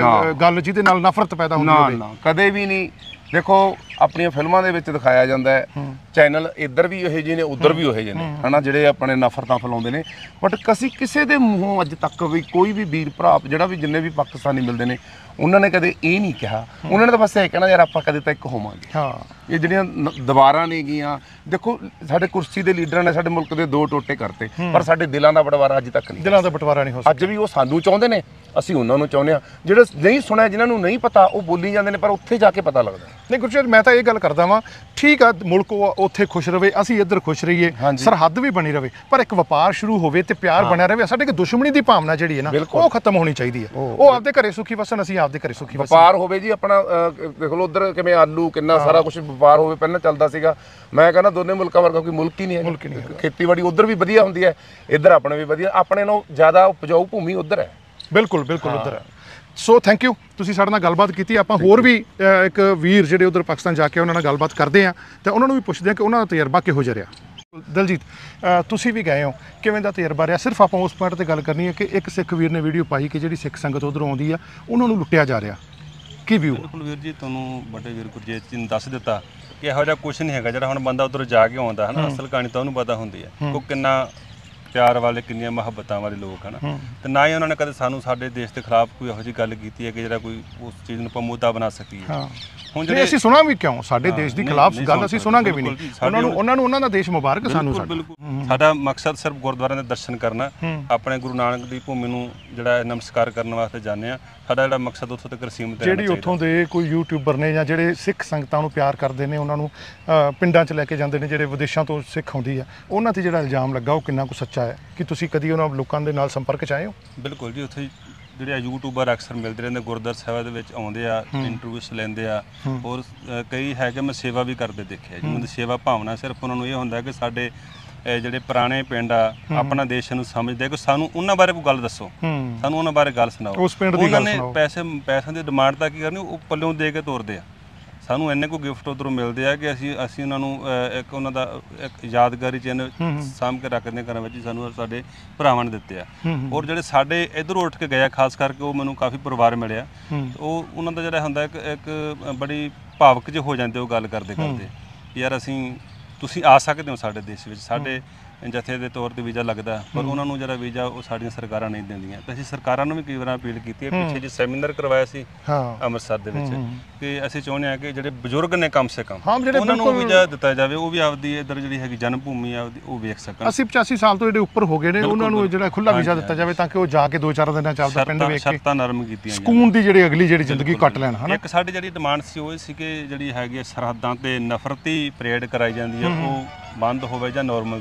Speaker 3: ਗੱਲ ਜਿਹਦੇ ਨਾਲ ਨਫ਼ਰਤ ਪੈਦਾ ਹੁੰਦੀ ਹੋਵੇ?
Speaker 2: ਨਾ, ਕਦੇ ਵੀ ਨਹੀਂ। ਦੇਖੋ, ਆਪਣੀਆਂ ਫਿਲਮਾਂ ਦੇ ਵਿੱਚ ਦਿਖਾਇਆ ਜਾਂਦਾ ਹੈ, ਚੈਨਲ ਇੱਧਰ ਵੀ ਇਹੋ ਜਿਹੇ ਨੇ, ਉੱਧਰ ਵੀ ਉਹੋ ਜਿਹੇ ਨੇ, ਹਨਾ, ਜਿਹੜੇ ਆਪਣੇ ਨਫ਼ਰਤਾਂ ਫੈਲਾਉਂਦੇ ਨੇ। ਬਟ ਅਸੀਂ ਕਿਸੇ ਦੇ ਮੂੰਹੋਂ ਅੱਜ ਤੱਕ ਵੀ ਕੋਈ ਵੀ ਵੀਰ ਭਰਾ, ਜਿਹੜਾ ਵੀ ਜਿੰਨੇ ਵੀ ਪਾਕਿਸਤਾਨੀ ਮਿਲਦੇ ਨੇ, ਉਹਨਾਂ ਨੇ ਕਦੇ ਇਹ ਨਹੀਂ ਕਿਹਾ। ਉਹਨਾਂ ਨੇ ਤਾਂ ਬਸ ਇਹ ਕਹਿਣਾ, ਯਾਰ ਆਪਾਂ ਕਦੇ ਤਾਂ ਇੱਕ ਹੋਵਾਂਗੇ। ਹਾਂ, ਇਹ ਜਿਹੜੀਆਂ ਦੀਵਾਰਾਂ ਨੇ ਗੀਆਂ, ਦੇਖੋ ਸਾਡੇ ਕੁਰਸੀ ਦੇ ਲੀਡਰਾਂ ਨੇ ਸਾਡੇ ਮੁਲਕ ਦੇ 2 ਟੋਟੇ ਕਰਤੇ, ਪਰ ਸਾਡੇ ਦਿਲਾਂ ਦਾ ਬਟਵਾਰਾ ਅੱਜ ਤੱਕ ਨਹੀਂ।
Speaker 3: ਦਿਲਾਂ ਦਾ ਬਟਵਾਰਾ ਨਹੀਂ ਹੋ ਸਕਦਾ।
Speaker 2: ਅੱਜ ਵੀ ਉਹ ਸਾਨੂੰ ਚਾਹੁੰਦੇ ਨੇ, ਅਸੀਂ ਉਹਨਾਂ ਨੂੰ ਚਾਹੁੰਦੇ ਹਾਂ। ਜਿਹੜੇ ਨਹੀਂ ਸੁਣਿਆ, ਜਿਨ੍ਹਾਂ ਨੂੰ ਨਹੀਂ ਪਤਾ, ਉਹ ਬੋਲੀ ਜਾਂਦੇ ਨੇ, ਪਰ ਉੱਥੇ ਜਾ ਕੇ ਪਤਾ ਲੱਗਦਾ।
Speaker 3: ਨਹੀਂ ਗੁਰਜੀਤ, ਮੈਂ ਤਾਂ ਇਹ ਗੱਲ ਕਰਦਾ ਵਾਂ, ਠੀਕ ਆ, ਮੁਲਕ ਉੱਥੇ ਖੁਸ਼ ਰਵੇ, ਅਸੀਂ ਇੱਧਰ ਖੁਸ਼ ਰਹੀਏ, ਸਰਹੱਦ ਵੀ ਬਣੀ ਰਵੇ, ਪਰ ਇੱਕ ਵਪਾਰ ਸ਼ੁਰੂ ਹੋਵੇ ਤੇ ਪਿਆਰ ਬਣਿਆ ਰਵੇ। ਸਾਡੇ ਇੱਕ ਦੁਸ਼ਮਣੀ ਦੀ ਭਾਵਨਾ ਜਿਹੜੀ ਹੈ ਨਾ, ਉਹ ਖਤਮ ਹੋਣੀ ਚਾਹੀਦੀ ਹੈ। ਉਹ ਆਪਦੇ ਘਰੇ ਸੁਖੀ ਵਸਣ, ਅਸੀਂ ਆਪਦੇ ਘਰੇ ਸੁਖੀ ਵਸਣ।
Speaker 2: ਵਪਾਰ ਹੋਵੇ ਜੀ ਆਪਣਾ। ਦੇਖ ਲਓ ਉੱਧਰ ਕਿਵੇਂ ਆਲੂ, ਕਿੰਨਾ ਸਾਰਾ ਕੁਝ ਵਪਾਰ ਹੋਵੇ, ਪਹਿਲਾਂ ਚੱਲਦਾ ਸੀਗਾ। ਮੈਂ ਕਹਿੰਦਾ ਦੋਨੇ ਮੁਲਕਾਂ ਵਰਗਾ ਕੋਈ ਮੁਲਕ ਹੀ ਨਹੀਂ ਹੈ। ਖੇਤੀਬਾੜੀ ਉੱਧਰ ਵੀ ਵਧੀਆ ਹੁੰਦੀ ਹੈ, ਇੱਧਰ ਆਪਣੇ ਵੀ ਵਧੀਆ। ਆਪਣੇ ਨਾਲੋਂ ਜ਼ਿਆਦਾ ਉਪਜਾਊ ਭੂਮੀ ਉੱਧਰ ਹੈ।
Speaker 3: ਬਿਲਕੁਲ ਉੱਧਰ ਹੈ। ਸੋ ਥੈਂਕ ਯੂ, ਤੁਸੀਂ ਸਾਡੇ ਨਾਲ ਗੱਲਬਾਤ ਕੀਤੀ। ਆਪਾਂ ਹੋਰ ਵੀ ਇੱਕ ਵੀਰ ਜਿਹੜੇ ਉਧਰ ਪਾਕਿਸਤਾਨ ਜਾ ਕੇ ਉਹਨਾਂ ਨਾਲ ਗੱਲਬਾਤ ਕਰਦੇ ਆ ਤੇ ਉਹਨਾਂ ਨੂੰ ਵੀ ਪੁੱਛਦੇ ਆ ਕਿ ਉਹਨਾਂ ਦਾ ਤਜਰਬਾ ਕਿਹੋ ਜਿਹਾ ਰਿਹਾ। ਦਲਜੀਤ, ਤੁਸੀਂ ਵੀ ਗਏ ਹੋ, ਕਿਵੇਂ ਦਾ ਤਜਰਬਾ ਰਿਹਾ? ਸਿਰਫ ਆਪਾਂ ਉਸ ਪੁਆਇੰਟ ਤੇ ਗੱਲ ਕਰਨੀ ਹੈ ਕਿ ਇੱਕ ਸਿੱਖ ਵੀਰ ਨੇ ਵੀਡੀਓ ਪਾਈ ਕਿ ਜਿਹੜੀ ਸਿੱਖ ਸੰਗਤ ਉਧਰੋਂ ਆਉਂਦੀ ਆ ਉਹਨਾਂ ਨੂੰ ਲੁੱਟਿਆ ਜਾ ਰਿਹਾ। ਕੀ ਵਿਊ?
Speaker 4: ਬਿਲਕੁਲ ਵੀਰ ਜੀ, ਤੁਹਾਨੂੰ ਵੱਡੇ ਵੀਰ ਗੁਰਜੀਤ ਜੀ ਨੇ ਦੱਸ ਦਿੱਤਾ ਕਿ ਇਹੋ ਜਿਹਾ ਕੁਝ ਨਹੀਂ ਹੈਗਾ। ਜਿਹੜਾ ਹੁਣ ਬੰਦਾ ਉਧਰ ਜਾ ਕੇ ਆਉਂਦਾ ਹੈ ਨਾ, ਅਸਲ ਕਹਾਣੀ ਤਾਂ ਉਹਨੂੰ ਪਤਾ ਹੁੰਦੀ ਹੈ ਉਹ ਕਿੰਨਾ ਪਿਆਰ ਵਾਲੇ, ਕਿੰਨੀਆਂ ਮੁਹੱਬਤਾਂ ਵਾਲੇ ਲੋਕ ਹਨ। ਤੇ ਨਾ ਹੀ ਉਹਨਾਂ ਨੇ ਕਦੇ ਸਾਨੂੰ ਸਾਡੇ ਦੇਸ਼ ਦੇ ਖਿਲਾਫ ਕੋਈ ਇਹੋ ਜਿਹੀ ਗੱਲ ਕੀਤੀ ਹੈ ਕਿ ਜਿਹੜਾ ਕੋਈ ਉਸ ਚੀਜ਼ ਨੂੰ ਆਪਾਂ ਮੁੱਦਾ ਬਣਾ ਸਕੀਏ।
Speaker 3: ਹੁਣ ਜਿਹੜੇ ਅਸੀਂ ਸੁਣਾ ਵੀ ਕਿਉਂ, ਸਾਡੇ ਦੇਸ਼ ਦੀ ਖਿਲਾਫ ਗੱਲ ਅਸੀਂ ਸੁਣਾਂਗੇ ਵੀ ਨਹੀਂ। ਉਹਨਾਂ ਨੂੰ ਉਹਨਾਂ ਦਾ ਦੇਸ਼ ਮੁਬਾਰਕ। ਸਾਨੂੰ
Speaker 4: ਸਾਡਾ ਮਕਸਦ ਸਿਰਫ ਗੁਰਦੁਆਰਿਆਂ ਦੇ ਦਰਸ਼ਨ ਕਰਨਾ, ਆਪਣੇ ਗੁਰੂ ਨਾਨਕ ਦੀ ਭੂਮੀ ਨੂੰ ਜਿਹੜਾ ਨਮਸਕਾਰ ਕਰਨ ਵਾਸਤੇ ਜਾਂਦੇ ਆ। ਸਾਡਾ ਜਿਹੜਾ ਮਕਸਦ ਉੱਥੋਂ ਤੱਕ ਸੀਮਿਤ ਹੈ।
Speaker 3: ਜਿਹੜੀ ਉੱਥੋਂ ਦੇ ਕੋਈ ਯੂਟਿਊਬਰ ਨੇ ਜਾਂ ਜਿਹੜੇ ਸਿੱਖ ਸੰਗਤਾਂ ਨੂੰ ਪਿਆਰ ਕਰਦੇ ਨੇ, ਉਹਨਾਂ ਨੂੰ ਪਿੰਡਾਂ 'ਚ ਲੈ ਕੇ ਜਾਂਦੇ ਨੇ, ਜਿਹੜੇ ਵਿਦੇਸ਼ਾਂ ਤੋਂ ਸਿੱਖ ਆਉਂਦੀ ਆ, ਉਹਨਾਂ 'ਤੇ ਜਿਹੜਾ ਇਲਜ਼ਾਮ ਲੱਗਾ ਉਹ ਕਿੰਨਾ ਕੁ ਸੱਚਾ ਹੈ? ਕਿ ਤੁਸੀਂ ਕਦੀ ਉਹਨਾਂ ਲੋਕਾਂ ਦੇ ਨਾਲ ਸੰਪਰਕ 'ਚ ਆਏ ਹੋ?
Speaker 4: ਬਿਲਕੁਲ ਜੀ, ਉੱਥੇ ਜਿਹੜੇ ਯੂਟਿਊਬਰ ਅਕਸਰ ਮਿਲਦੇ ਰਹਿੰਦੇ, ਗੁਰਦੁਆਰਾ ਸਾਹਿਬ ਦੇ ਵਿੱਚ ਆਉਂਦੇ ਆ, ਇੰਟਰਵਿਊਸ ਲੈਂਦੇ ਆ, ਔਰ ਕਈ ਹੈ ਕਿ ਮੈਂ ਸੇਵਾ ਵੀ ਕਰਦੇ ਦੇਖਿਆ। ਜਿਵੇਂ ਦੀ ਸੇਵਾ ਭਾਵਨਾ ਸਿਰਫ ਉਹਨਾਂ ਨੂੰ ਇਹ ਹੁੰਦਾ ਕਿ ਸਾਡੇ ਜਿਹੜੇ ਪੁਰਾਣੇ ਪਿੰਡ ਆ ਆਪਣਾ ਦੇਸ਼ ਨੂੰ ਸਮਝਦੇ ਕਿ ਸਾਨੂੰ ਉਹਨਾਂ ਬਾਰੇ ਕੋਈ ਗੱਲ ਦੱਸੋ, ਸਾਨੂੰ ਉਹਨਾਂ ਬਾਰੇ ਗੱਲ ਸੁਣਾਓ।
Speaker 3: ਉਸ ਪਿੰਡ ਦੀ ਗੱਲ ਸੁਣਾਓ।
Speaker 4: ਪੈਸਿਆਂ ਦੀ ਡਿਮਾਂਡ ਤਾਂ ਕੀ ਕਰਨੀ, ਉਹ ਪੱਲਿਓਂ ਦੇ ਕੇ ਤੋਰਦੇ ਆ। ਸਾਨੂੰ ਇੰਨੇ ਕੋਈ ਗਿਫਟ ਉੱਧਰੋਂ ਮਿਲਦੇ ਆ ਕਿ ਅਸੀਂ ਉਹਨਾਂ ਨੂੰ ਇੱਕ ਉਹਨਾਂ ਦਾ ਇੱਕ ਯਾਦਗਾਰੀ ਚਿੰਨ੍ਹ ਸਾਂਭ ਕੇ ਰੱਖਦੇ ਘਰਾਂ ਵਿੱਚ। ਸਾਨੂੰ ਸਾਡੇ ਭਰਾਵਾਂ ਨੇ ਦਿੱਤੇ ਆ। ਔਰ ਜਿਹੜੇ ਸਾਡੇ ਇੱਧਰੋਂ ਉੱਠ ਕੇ ਗਏ, ਖਾਸ ਕਰਕੇ ਉਹ ਮੈਨੂੰ ਕਾਫੀ ਪਰਿਵਾਰ ਮਿਲਿਆ। ਉਹ ਉਹਨਾਂ ਦਾ ਜਿਹੜਾ ਹੁੰਦਾ ਇੱਕ ਬੜੀ ਭਾਵਕ ਜਿਹੇ ਹੋ ਜਾਂਦੇ ਉਹ ਗੱਲ ਕਰਦੇ ਯਾਰ ਤੁਸੀਂ ਆ ਸਕਦੇ ਹੋ ਸਾਡੇ ਦੇਸ਼ ਵਿੱਚ। ਸਾਡੇ ਜਥੇ ਦੇ ਤੌਰ ਤੇ ਵੀਜ਼ਾ ਲੱਗਦਾ, ਪਰ ਉਹਨਾਂ ਨੂੰ ਜਿਹੜਾ ਵੀਜ਼ਾ ਉਹ ਸਾਡੀਆਂ ਸਰਕਾਰਾਂ ਨਹੀਂ ਦਿੰਦੀਆਂ। ਤੇ ਅਸੀਂ ਸਰਕਾਰਾਂ ਨੂੰ ਵੀ ਕਈ ਵਾਰ ਅਪੀਲ ਕੀਤੀ ਹੈ। ਪਿੱਛੇ ਜੀ ਸੈਮੀਨਾਰ ਕਰਵਾਇਆ ਸੀ ਅੰਮ੍ਰਿਤਸਰ ਦੇ ਵਿੱਚ ਕਿ ਅਸੀਂ ਚਾਹੁੰਦੇ ਹਾਂ ਕਿ ਜਿਹੜੇ ਬਜ਼ੁਰਗ ਨੇ ਕਮ ਸੇ ਕਮ ਉਹਨਾਂ ਨੂੰ ਵੀਜ਼ਾ ਦਿੱਤਾ ਜਾਵੇ, ਉਹ ਵੀ ਆਪਦੀ ਇੱਧਰ ਜਿਹੜੀ ਹੈਗੀ ਜਨਮ ਭੂਮੀ ਆਪਦੀ ਉਹ ਵੇਖ ਸਕਣ।
Speaker 3: 80-85 ਸਾਲ ਤੋਂ ਜਿਹੜੇ ਉੱਪਰ ਹੋ ਗਏ ਨੇ ਉਹਨਾਂ ਨੂੰ ਜਿਹੜਾ ਖੁੱਲਾ ਵੀਜ਼ਾ ਦਿੱਤਾ ਜਾਵੇ ਤਾਂ ਕਿ ਉਹ ਜਾ ਕੇ 2-4 ਦਿਨਾਂ ਚ ਆਪਦਾ ਪਿੰਡ ਵੇਖ ਕੇ
Speaker 4: ਸ਼ਰਤਾਂ ਨਰਮ ਕੀਤੀਆਂ
Speaker 3: ਸਕੂਨ ਦੀ ਜਿਹੜੀ ਅਗਲੀ ਜਿਹੜੀ ਜ਼ਿੰਦਗੀ ਕੱਟ ਲੈਣ। ਹਨਾ,
Speaker 4: ਇੱਕ ਸਾਡੀ ਜਿਹੜੀ ਡਿਮਾਂਡ ਸੀ ਉਹ ਸੀ ਕਿ ਜਿਹੜੀ ਹੈਗੀ ਸਰਹੱਦਾਂ ਤੇ ਨਫ਼ਰਤੀ ਪਰੇਡ ਕਰਾਈ ਜਾਂਦੀ ਹੈ ਉਹ ਬੰਦ ਹੋਵੇ ਜਾਂ ਨਾਰਮਲ ਤਰੀਕੇ ਦੇ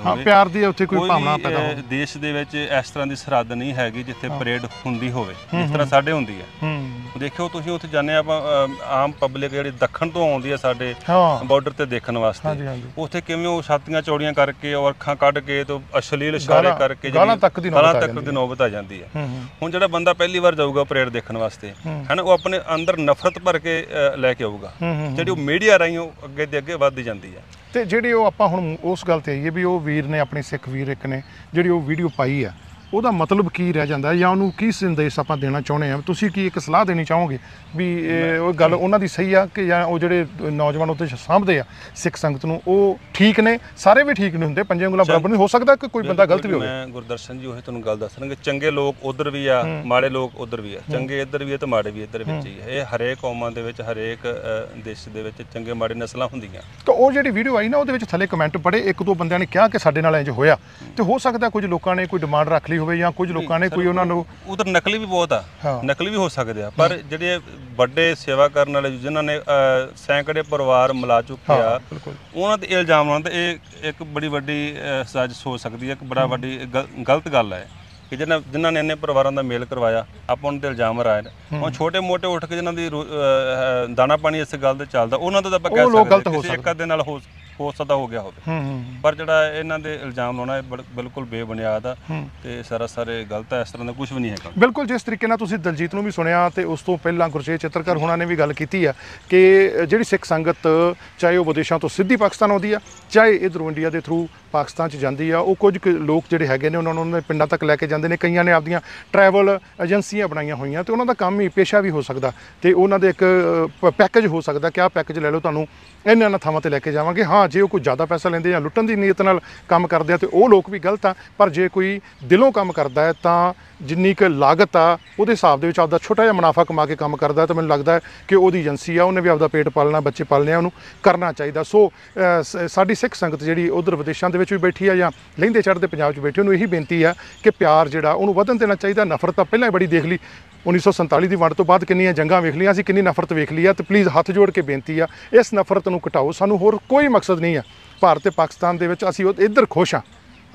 Speaker 4: ਹੋਵੇ।
Speaker 3: ਪਿਆਰ ਦੀ ਉੱਥੇ ਕੋਈ ਭਾਵਨਾ ਪੈਦਾ ਹੋਵੇ।
Speaker 4: ਦੇਸ਼ ਦੇ ਵਿੱਚ ਇਸ ਤਰ੍ਹਾਂ ਦੀ ਸਰਹੱਦ ਨਹੀਂ ਹੈਗੀ ਜਿੱਥੇ ਪਰੇਡ ਹੁੰਦੀ ਹੋਵੇ ਜਿਸ ਤਰ੍ਹਾਂ ਸਾਡੇ ਹੁੰਦੀ ਹੈ। ਦੇਖਿਓ ਤੁਸੀਂ ਉੱਥੇ ਜਾਂਦੇ ਆਪਾਂ ਆਮ ਪਬਲਿਕ ਜਿਹੜੀ ਦੱਖਣ ਤੋਂ ਆਉਂਦੀ ਹੈ ਸਾਡੇ ਬਾਰਡਰ ਤੇ ਦੇਖਣ ਵਾਸਤੇ, ਉੱਥੇ ਕਿਵੇਂ ਉਹ ਛਾਤੀਆਂ ਚੌੜੀਆਂ ਕਰਕੇ ਔਰ ਅੱਖਾਂ ਕੱਢ ਕੇ ਤੇ ਅਸ਼ਲੀਲ ਇਸ਼ਾਰੇ ਕਰਕੇ ਗਾਲਾਂ ਤੱਕ ਦੀ ਨੌਬਤ ਆ ਜਾਂਦੀ ਹੈ। ਹੁਣ ਜਿਹੜਾ ਬੰਦਾ ਪਹਿਲੀ ਵਾਰ ਜਾਊਗਾ ਪਰੇਡ ਦੇਖਣ ਵਾਸਤੇ ਹੈ ਨਾ, ਉਹ ਆਪਣੇ ਅੰਦਰ ਨਫ਼ਰਤ ਭਰ ਕੇ ਲੈ ਕੇ ਆਊਗਾ, ਜਿਹੜੀ ਉਹ ਮੀਡੀਆ ਰਾਹੀਂ ਉਹ ਅੱਗੇ ਦੇ ਅੱਗੇ ਵੱਧਦੀ ਜਾਂਦੀ ਹੈ।
Speaker 3: ਤੇ ਜਿਹੜੀ ਉਹ ਆਪਾਂ ਹੁਣ ਉਸ ਗੱਲ ਤੇ ਆਈਏ ਵੀ ਉਹ ਵੀਰ ਨੇ ਆਪਣੇ ਸਿੱਖ ਵੀਰ ਇੱਕ ਨੇ ਜਿਹੜੀ ਉਹ ਵੀਡੀਓ ਪਾਈ ਆ, ਉਹਦਾ ਮਤਲਬ ਕੀ ਰਹਿ ਜਾਂਦਾ ਜਾਂ ਉਹਨੂੰ ਕੀ ਸੰਦੇਸ਼ ਆਪਾਂ ਦੇਣਾ ਚਾਹੁੰਦੇ ਆ? ਤੁਸੀਂ ਕੀ ਇੱਕ ਸਲਾਹ ਦੇਣੀ ਚਾਹੋਗੇ ਵੀ ਉਹ ਗੱਲ ਉਹਨਾਂ ਦੀ ਸਹੀ ਆ ਕਿ ਜਾਂ ਉਹ ਜਿਹੜੇ ਨੌਜਵਾਨ ਉੱਥੇ ਸਾਂਭਦੇ ਆ ਸਿੱਖ ਸੰਗਤ ਨੂੰ, ਉਹ ਠੀਕ ਨੇ? ਸਾਰੇ ਵੀ ਠੀਕ ਨਹੀਂ ਹੁੰਦੇ, ਪੰਜੇ ਉਂਗਲਾਂ ਬਰਾਬਰ ਨਹੀਂ ਹੋ ਸਕਦਾ ਕਿ ਕੋਈ ਬੰਦਾ ਗਲਤ ਵੀ ਹੋਵੇ।
Speaker 4: ਮੈਂ ਗੁਰਦਰਸ਼ਨ ਜੀ ਉਹੀ ਤੁਹਾਨੂੰ ਗੱਲ ਦੱਸ ਰਿਹਾ ਕਿ ਚੰਗੇ ਲੋਕ ਉਧਰ ਵੀ ਆ, ਮਾੜੇ ਲੋਕ ਉਧਰ ਵੀ ਆ, ਚੰਗੇ ਇੱਧਰ ਵੀ ਆ ਤੇ ਮਾੜੇ ਵੀ ਇੱਧਰ ਵਿੱਚ ਹੀ ਆ। ਇਹ ਹਰੇਕ ਕੌਮਾਂ ਦੇ ਵਿੱਚ ਹਰੇਕ ਦੇਸ਼ ਦੇ ਵਿੱਚ ਚੰਗੇ ਮਾੜੇ ਨਸਲਾਂ ਹੁੰਦੀਆਂ।
Speaker 3: ਤਾਂ ਉਹ ਜਿਹੜੀ ਵੀਡੀਓ ਆਈ ਨਾ ਉਹਦੇ ਵਿੱਚ ਥੱਲੇ ਕਮੈਂਟ ਪੜੇ, ਇੱਕ ਦੋ ਬੰਦਿਆਂ ਨੇ ਕਿਹਾ ਕਿ ਸਾਡੇ ਨਾਲ ਇੰਜ ਹੋਇਆ, ਤੇ ਹੋ ਸਕਦਾ ਕੁਝ ਲੋਕਾਂ ਨੇ ਕੋਈ ਡਿਮਾਂਡ ਰੱਖ ਲਈ ਹੋਵੇ ਜਾਂ ਕੁਝ ਲੋਕਾਂ ਨੇ ਕੋਈ ਉਹਨਾਂ ਨੂੰ
Speaker 4: ਉਧਰ ਨਕਲੀ ਵੀ ਬਹੁਤ ਆ, ਨਕਲੀ ਵੀ ਹੋ ਸਕਦੇ ਆ, ਪਰ ਜਿਹੜੇ ਵੱਡੇ ਸੇਵਾ ਕਰਨ ਵਾਲੇ ਜਿਨ੍ਹਾਂ ਨੇ ਸੈਂਕੜੇ ਪਰਿਵਾਰ ਮਿਲਾ ਚੁੱਕੇ ਆ, ਉਹਨਾਂ ਤੇ ਇਲਜ਼ਾਮ ਲਾਉਣ ਤੇ ਇਹ ਇੱਕ ਬੜੀ ਵੱਡੀ ਸਾਜ਼ਿਸ਼ ਹੋ ਸਕਦੀ ਹੈ, ਇੱਕ ਬੜਾ ਵੱਡੀ ਗਲਤ ਗੱਲ ਹੈ ਕਿ ਜਿਨ੍ਹਾਂ ਨੇ ਇੰਨੇ ਪਰਿਵਾਰਾਂ ਦਾ ਮੇਲ ਕਰਵਾਇਆ ਆਪਾਂ ਉਹਨਾਂ ਤੇ ਇਲਜ਼ਾਮ ਲਾਏ ਨੇ। ਹੁਣ ਛੋਟੇ ਮੋਟੇ ਉੱਠ ਕੇ ਜਿਨ੍ਹਾਂ ਦੀ ਦਾਣਾ ਪਾਣੀ ਇਸ ਗੱਲ ਤੇ ਚੱਲਦਾ ਉਹਨਾਂ ਤੋਂ ਤਾਂ ਆਪਾਂ ਕਹਿ ਸਕਦੇ ਕਿਸੇ ਇੱਕ ਅੱਧੇ ਨਾਲ ਹੋ ਸਕਦਾ ਹੋ ਗਿਆ ਹੋਵੇ, ਪਰ ਜਿਹੜਾ ਇਹਨਾਂ ਦੇ ਇਲਜ਼ਾਮ ਲਾਉਣਾ ਇਹ ਬਿਲਕੁਲ ਬੇਬੁਨਿਆਦ ਆ ਤੇ ਸਾਰੇ ਗਲਤ ਹੈ। ਇਸ ਤਰ੍ਹਾਂ ਦਾ ਕੁਝ ਵੀ ਨਹੀਂ ਹੈਗਾ।
Speaker 3: ਬਿਲਕੁਲ ਜਿਸ ਤਰੀਕੇ ਨਾਲ ਤੁਸੀਂ ਦਲਜੀਤ ਨੂੰ ਵੀ ਸੁਣਿਆ ਤੇ ਉਸ ਤੋਂ ਪਹਿਲਾਂ ਗੁਰਚੇਤ ਚਿੱਤਰਕਾਰ ਹੋਣਾ ਨੇ ਵੀ ਗੱਲ ਕੀਤੀ ਆ ਕਿ ਜਿਹੜੀ ਸਿੱਖ ਸੰਗਤ ਚਾਹੇ ਉਹ ਵਿਦੇਸ਼ਾਂ ਤੋਂ ਸਿੱਧੀ ਪਾਕਿਸਤਾਨ ਆਉਂਦੀ ਆ ਚਾਹੇ ਇੱਧਰੋਂ ਇੰਡੀਆ ਦੇ ਥਰੂ ਪਾਕਿਸਤਾਨ 'ਚ ਜਾਂਦੀ ਆ, ਉਹ ਕੁਝ ਲੋਕ ਜਿਹੜੇ ਹੈਗੇ ਨੇ ਉਹਨਾਂ ਦੇ ਪਿੰਡਾਂ ਤੱਕ ਲੈ ਕੇ ਜਾਂਦੇ ਨੇ। ਕਈਆਂ ਨੇ ਆਪਦੀਆਂ ਟਰੈਵਲ ਏਜੰਸੀਆਂ ਬਣਾਈਆਂ ਹੋਈਆਂ ਤੇ ਉਹਨਾਂ ਦਾ ਕੰਮ ਹੀ ਪੇਸ਼ਾ ਵੀ ਹੋ ਸਕਦਾ ਤੇ ਉਹਨਾਂ ਦੇ ਇੱਕ ਪੈਕੇਜ ਹੋ ਸਕਦਾ ਕਿ ਆਹ ਪੈਕੇਜ ਲੈ ਲਓ, ਤੁਹਾਨੂੰ ਇਹਨਾਂ ਥਾਵਾਂ 'ਤੇ ਲੈ ਕੇ ਜਾਵਾਂਗੇ। ਹਾਂ, ਜੇ ਉਹ ਕੋਈ ਜ਼ਿਆਦਾ ਪੈਸਾ ਲੈਂਦੇ ਜਾਂ ਲੁੱਟਣ ਦੀ ਨੀਅਤ ਨਾਲ ਕੰਮ ਕਰਦੇ ਆ ਤੇ ਉਹ ਲੋਕ ਵੀ ਗਲਤ ਆ, ਪਰ ਜੇ ਕੋਈ ਦਿਲੋਂ ਕੰਮ ਕਰਦਾ ਹੈ ਤਾਂ ਜਿੰਨੀ ਕੁ ਲਾਗਤ ਆ ਉਹਦੇ ਹਿਸਾਬ ਦੇ ਵਿੱਚ ਆਪਦਾ ਛੋਟਾ ਜਿਹਾ ਮੁਨਾਫਾ ਕਮਾ ਕੇ ਕੰਮ ਕਰਦਾ ਤਾਂ ਮੈਨੂੰ ਲੱਗਦਾ ਹੈ ਕਿ ਉਹਦੀ ਏਜੰਸੀ ਆ, ਉਹਨੇ ਵੀ ਆਪਦਾ ਪੇਟ ਪਾਲਣਾ, ਬੱਚੇ ਪਾਲਣੇ ਆ, ਉਹਨੂੰ ਕਰਨਾ ਚਾਹੀਦਾ। ਸੋ ਸਾਡੀ ਸਿੱਖ ਸੰਗਤ ਜਿਹੜੀ ਉਧਰ ਵਿਦੇਸ਼ਾਂ ਦੇ ਵਿੱਚ ਵੀ ਬੈਠੀ ਆ ਜਾਂ ਲਹਿੰਦੇ ਚੜ੍ਹਦੇ ਪੰਜਾਬ 'ਚ ਬੈਠੀ, ਉਹਨੂੰ ਇਹੀ ਬੇਨਤੀ ਆ ਕਿ ਪਿਆਰ ਜਿਹੜਾ ਉਹਨੂੰ ਵਧਣ ਦੇਣਾ ਚਾਹੀਦਾ। ਨਫ਼ਰਤ ਤਾਂ ਪਹਿਲਾਂ ਹੀ ਬੜੀ ਦੇਖ ਲਈ, 1947 ਦੀ ਵੰਡ ਤੋਂ ਬਾਅਦ ਕਿੰਨੀਆਂ ਜੰਗਾਂ ਵੇਖ ਲਈਆਂ, ਅਸੀਂ ਕਿੰਨੀ ਨਫ਼ਰਤ ਵੇਖ ਲਈ ਆ, ਤੇ ਪਲੀਜ਼ ਹੱਥ ਜੋੜ ਕੇ ਬੇਨਤੀ ਆ ਇਸ ਨਫ਼ਰਤ ਨੂੰ ਘਟਾਓ। ਸਾਨੂੰ ਹੋਰ ਕੋਈ ਮਕਸਦ ਨਹੀਂ ਆ ਭਾਰਤ ਤੇ ਪਾਕਿਸਤਾਨ ਦੇ ਵਿੱਚ, ਅਸੀਂ ਇੱਧਰ ਖੁਸ਼ ਹਾਂ,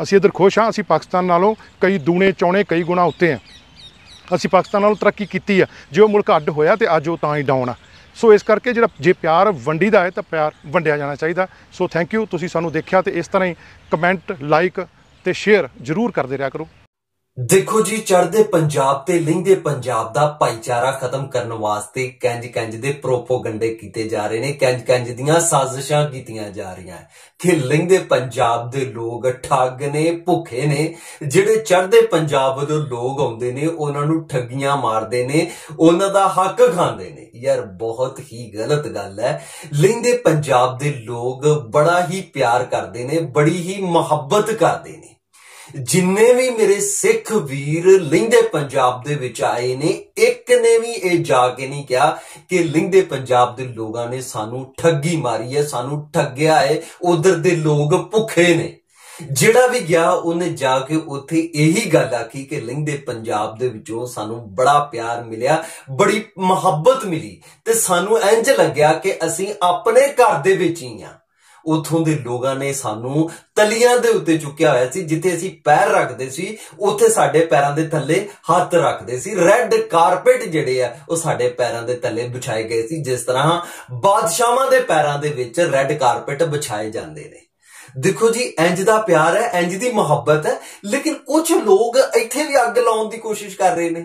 Speaker 3: ਅਸੀਂ ਪਾਕਿਸਤਾਨ ਨਾਲੋਂ ਕਈ ਦੂਣੇ ਚੌਣੇ ਕਈ ਗੁਣਾ ਉੱਤੇ ਆ। ਅਸੀਂ ਪਾਕਿਸਤਾਨ ਨਾਲੋਂ ਤਰੱਕੀ ਕੀਤੀ ਆ, ਜੇ ਉਹ ਮੁਲਕ ਅੱਡ ਹੋਇਆ ਤੇ ਅੱਜ ਉਹ ਤਾਂ ਹੀ ਡਾਊਨ ਆ। ਸੋ ਇਸ ਕਰਕੇ ਜਿਹੜਾ ਜੇ ਪਿਆਰ ਵੰਡੀ ਦਾ ਹੈ ਤਾਂ ਪਿਆਰ ਵੰਡਿਆ ਜਾਣਾ ਚਾਹੀਦਾ। ਸੋ ਥੈਂਕ ਯੂ, ਤੁਸੀਂ ਸਾਨੂੰ ਦੇਖਿਆ ਤੇ ਇਸ ਤਰ੍ਹਾਂ ਹੀ ਕਮੈਂਟ, ਲਾਈਕ ਤੇ ਸ਼ੇਅਰ ਜ਼ਰੂਰ ਕਰਦੇ ਰਿਹਾ ਕਰੋ।
Speaker 1: ਦੇਖੋ ਜੀ, ਚੜ੍ਹਦੇ ਪੰਜਾਬ ਤੇ ਲਹਿੰਦੇ ਪੰਜਾਬ ਦਾ ਭਾਈਚਾਰਾ ਖਤਮ ਕਰਨ ਵਾਸਤੇ ਕੰਜ ਦੇ ਪ੍ਰੋਪੋਗੰਡੇ ਕੀਤੇ ਜਾ ਰਹੇ ਨੇ, ਕੰਜ ਦੀਆਂ ਸਾਜ਼ਿਸ਼ਾਂ ਕੀਤੀਆਂ ਜਾ ਰਹੀਆਂ ਕਿ ਲਹਿੰਦੇ ਪੰਜਾਬ ਦੇ ਲੋਕ ਠੱਗ ਨੇ, ਭੁੱਖੇ ਨੇ, ਜਿਹੜੇ ਚੜ੍ਹਦੇ ਪੰਜਾਬ ਵੱਲੋਂ ਲੋਕ ਆਉਂਦੇ ਨੇ ਉਹਨਾਂ ਨੂੰ ਠੱਗੀਆਂ ਮਾਰਦੇ ਨੇ, ਉਹਨਾਂ ਦਾ ਹੱਕ ਖਾਂਦੇ ਨੇ। ਯਾਰ ਬਹੁਤ ਹੀ ਗਲਤ ਗੱਲ ਹੈ। ਲਹਿੰਦੇ ਪੰਜਾਬ ਦੇ ਲੋਕ ਬੜਾ ਹੀ ਪਿਆਰ ਕਰਦੇ ਨੇ, ਬੜੀ ਹੀ ਮੁਹੱਬਤ ਕਰਦੇ ਨੇ। ਜਿੰਨੇ ਵੀ ਮੇਰੇ ਸਿੱਖ ਵੀਰ ਲਹਿੰਦੇ ਪੰਜਾਬ ਦੇ ਵਿੱਚ ਆਏ ਨੇ, ਇੱਕ ਨੇ ਵੀ ਇਹ ਜਾ ਕੇ ਨਹੀਂ ਕਿਹਾ ਕਿ ਲਹਿੰਦੇ ਪੰਜਾਬ ਦੇ ਲੋਕਾਂ ਨੇ ਸਾਨੂੰ ਠੱਗੀ ਮਾਰੀ ਹੈ, ਸਾਨੂੰ ਠੱਗਿਆ ਹੈ, ਉਧਰ ਦੇ ਲੋਕ ਭੁੱਖੇ ਨੇ। ਜਿਹੜਾ ਵੀ ਗਿਆ ਉਹਨੇ ਜਾ ਕੇ ਉੱਥੇ ਇਹੀ ਗੱਲ ਆਖੀ ਕਿ ਲਹਿੰਦੇ ਪੰਜਾਬ ਦੇ ਵਿੱਚੋਂ ਸਾਨੂੰ ਬੜਾ ਪਿਆਰ ਮਿਲਿਆ, ਬੜੀ ਮੁਹੱਬਤ ਮਿਲੀ ਤੇ ਸਾਨੂੰ ਇੰਜ ਲੱਗਿਆ ਕਿ ਅਸੀਂ ਆਪਣੇ ਘਰ ਦੇ ਵਿੱਚ ਹੀ ਆ। ਉੱਥੋਂ ਦੇ ਲੋਕਾਂ ਨੇ ਸਾਨੂੰ ਤਲੀਆਂ ਦੇ ਉੱਤੇ ਚੁੱਕਿਆ ਹੋਇਆ ਸੀ, ਜਿੱਥੇ ਅਸੀਂ ਪੈਰ ਰੱਖਦੇ ਸੀ ਉੱਥੇ ਸਾਡੇ ਪੈਰਾਂ ਦੇ ਥੱਲੇ ਹੱਥ ਰੱਖਦੇ ਸੀ। ਰੈੱਡ ਕਾਰਪੇਟ ਜਿਹੜੇ ਆ ਉਹ ਸਾਡੇ ਪੈਰਾਂ ਦੇ ਥੱਲੇ ਵਿਛਾਏ ਗਏ ਸੀ, ਜਿਸ ਤਰ੍ਹਾਂ ਬਾਦਸ਼ਾਹਾਂ ਦੇ ਪੈਰਾਂ ਦੇ ਵਿੱਚ ਰੈੱਡ ਕਾਰਪੇਟ ਵਿਛਾਏ ਜਾਂਦੇ ਨੇ। ਦੇਖੋ ਜੀ, ਇੰਜ ਦਾ ਪਿਆਰ ਹੈ, ਇੰਜ ਦੀ ਮੁਹੱਬਤ ਹੈ। ਲੇਕਿਨ ਕੁਝ ਲੋਕ ਇੱਥੇ ਵੀ ਅੱਗ ਲਾਉਣ ਦੀ ਕੋਸ਼ਿਸ਼ ਕਰ ਰਹੇ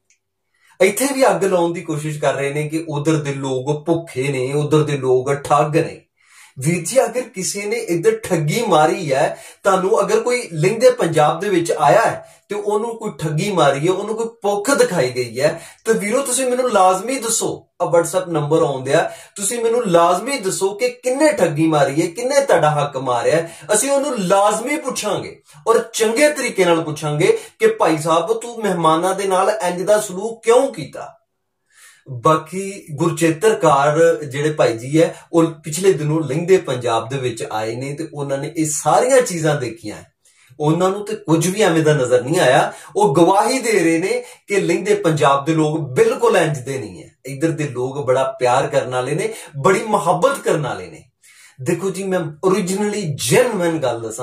Speaker 1: ਨੇ, ਕਿ ਉਧਰ ਦੇ ਲੋਕ ਭੁੱਖੇ ਨੇ, ਉਧਰ ਦੇ ਲੋਕ ਠੱਗ ਨੇ। ਵੀਰ ਜੀ, ਅਗਰ ਕਿਸੇ ਨੇ ਇੱਧਰ ਠੱਗੀ ਮਾਰੀ ਹੈ, ਤੁਹਾਨੂੰ ਅਗਰ ਕੋਈ ਲਹਿੰਦੇ ਪੰਜਾਬ ਦੇ ਵਿੱਚ ਆਇਆ ਹੈ ਤੇ ਉਹਨੂੰ ਕੋਈ ਠੱਗੀ ਮਾਰੀ ਹੈ, ਉਹਨੂੰ ਕੋਈ ਭੁੱਖ ਦਿਖਾਈ ਗਈ ਹੈ, ਤੇ ਵੀਰੋ ਤੁਸੀਂ ਮੈਨੂੰ ਲਾਜ਼ਮੀ ਦੱਸੋ, WhatsApp ਨੰਬਰ ਆਉਂਦਿਆ, ਤੁਸੀਂ ਮੈਨੂੰ ਲਾਜ਼ਮੀ ਦੱਸੋ ਕਿ ਕਿੰਨੇ ਠੱਗੀ ਮਾਰੀ ਹੈ, ਕਿੰਨੇ ਤੁਹਾਡਾ ਹੱਕ ਮਾਰਿਆ। ਅਸੀਂ ਉਹਨੂੰ ਲਾਜ਼ਮੀ ਪੁੱਛਾਂਗੇ ਔਰ ਚੰਗੇ ਤਰੀਕੇ ਨਾਲ ਪੁੱਛਾਂਗੇ ਕਿ ਭਾਈ ਸਾਹਿਬ ਤੂੰ ਮਹਿਮਾਨਾਂ ਦੇ ਨਾਲ ਇੰਜ ਦਾ ਸਲੂਕ ਕਿਉਂ ਕੀਤਾ। ਬਾਕੀ ਗੁਰਚੇਤਰਕਾਰ ਜਿਹੜੇ ਭਾਈ ਜੀ ਹੈ ਉਹ ਪਿਛਲੇ ਦਿਨੋਂ ਲਹਿੰਦੇ ਪੰਜਾਬ ਦੇ ਵਿੱਚ ਆਏ ਨੇ ਤੇ ਉਹਨਾਂ ਨੇ ਇਹ ਸਾਰੀਆਂ ਚੀਜ਼ਾਂ ਦੇਖੀਆਂ। ਉਹਨਾਂ ਨੂੰ ਤੇ ਕੁਝ ਵੀ ਐਵੇਂ ਦਾ ਨਜ਼ਰ ਨਹੀਂ ਆਇਆ। ਉਹ ਗਵਾਹੀ ਦੇ ਰਹੇ ਨੇ ਕਿ ਲਹਿੰਦੇ ਪੰਜਾਬ ਦੇ ਲੋਕ ਬਿਲਕੁਲ ਇੰਜ ਦੇ ਨਹੀਂ ਹੈ। ਇੱਧਰ ਦੇ ਲੋਕ ਬੜਾ ਪਿਆਰ ਕਰਨ ਵਾਲੇ ਨੇ, ਬੜੀ ਮੁਹੱਬਤ ਕਰਨ ਵਾਲੇ ਨੇ। ਦੇਖੋ ਜੀ, ਮੈਂ ਓਰੀਜਨਲੀ ਜੈਨੂਇਨ ਗੱਲ ਦੱਸਾਂ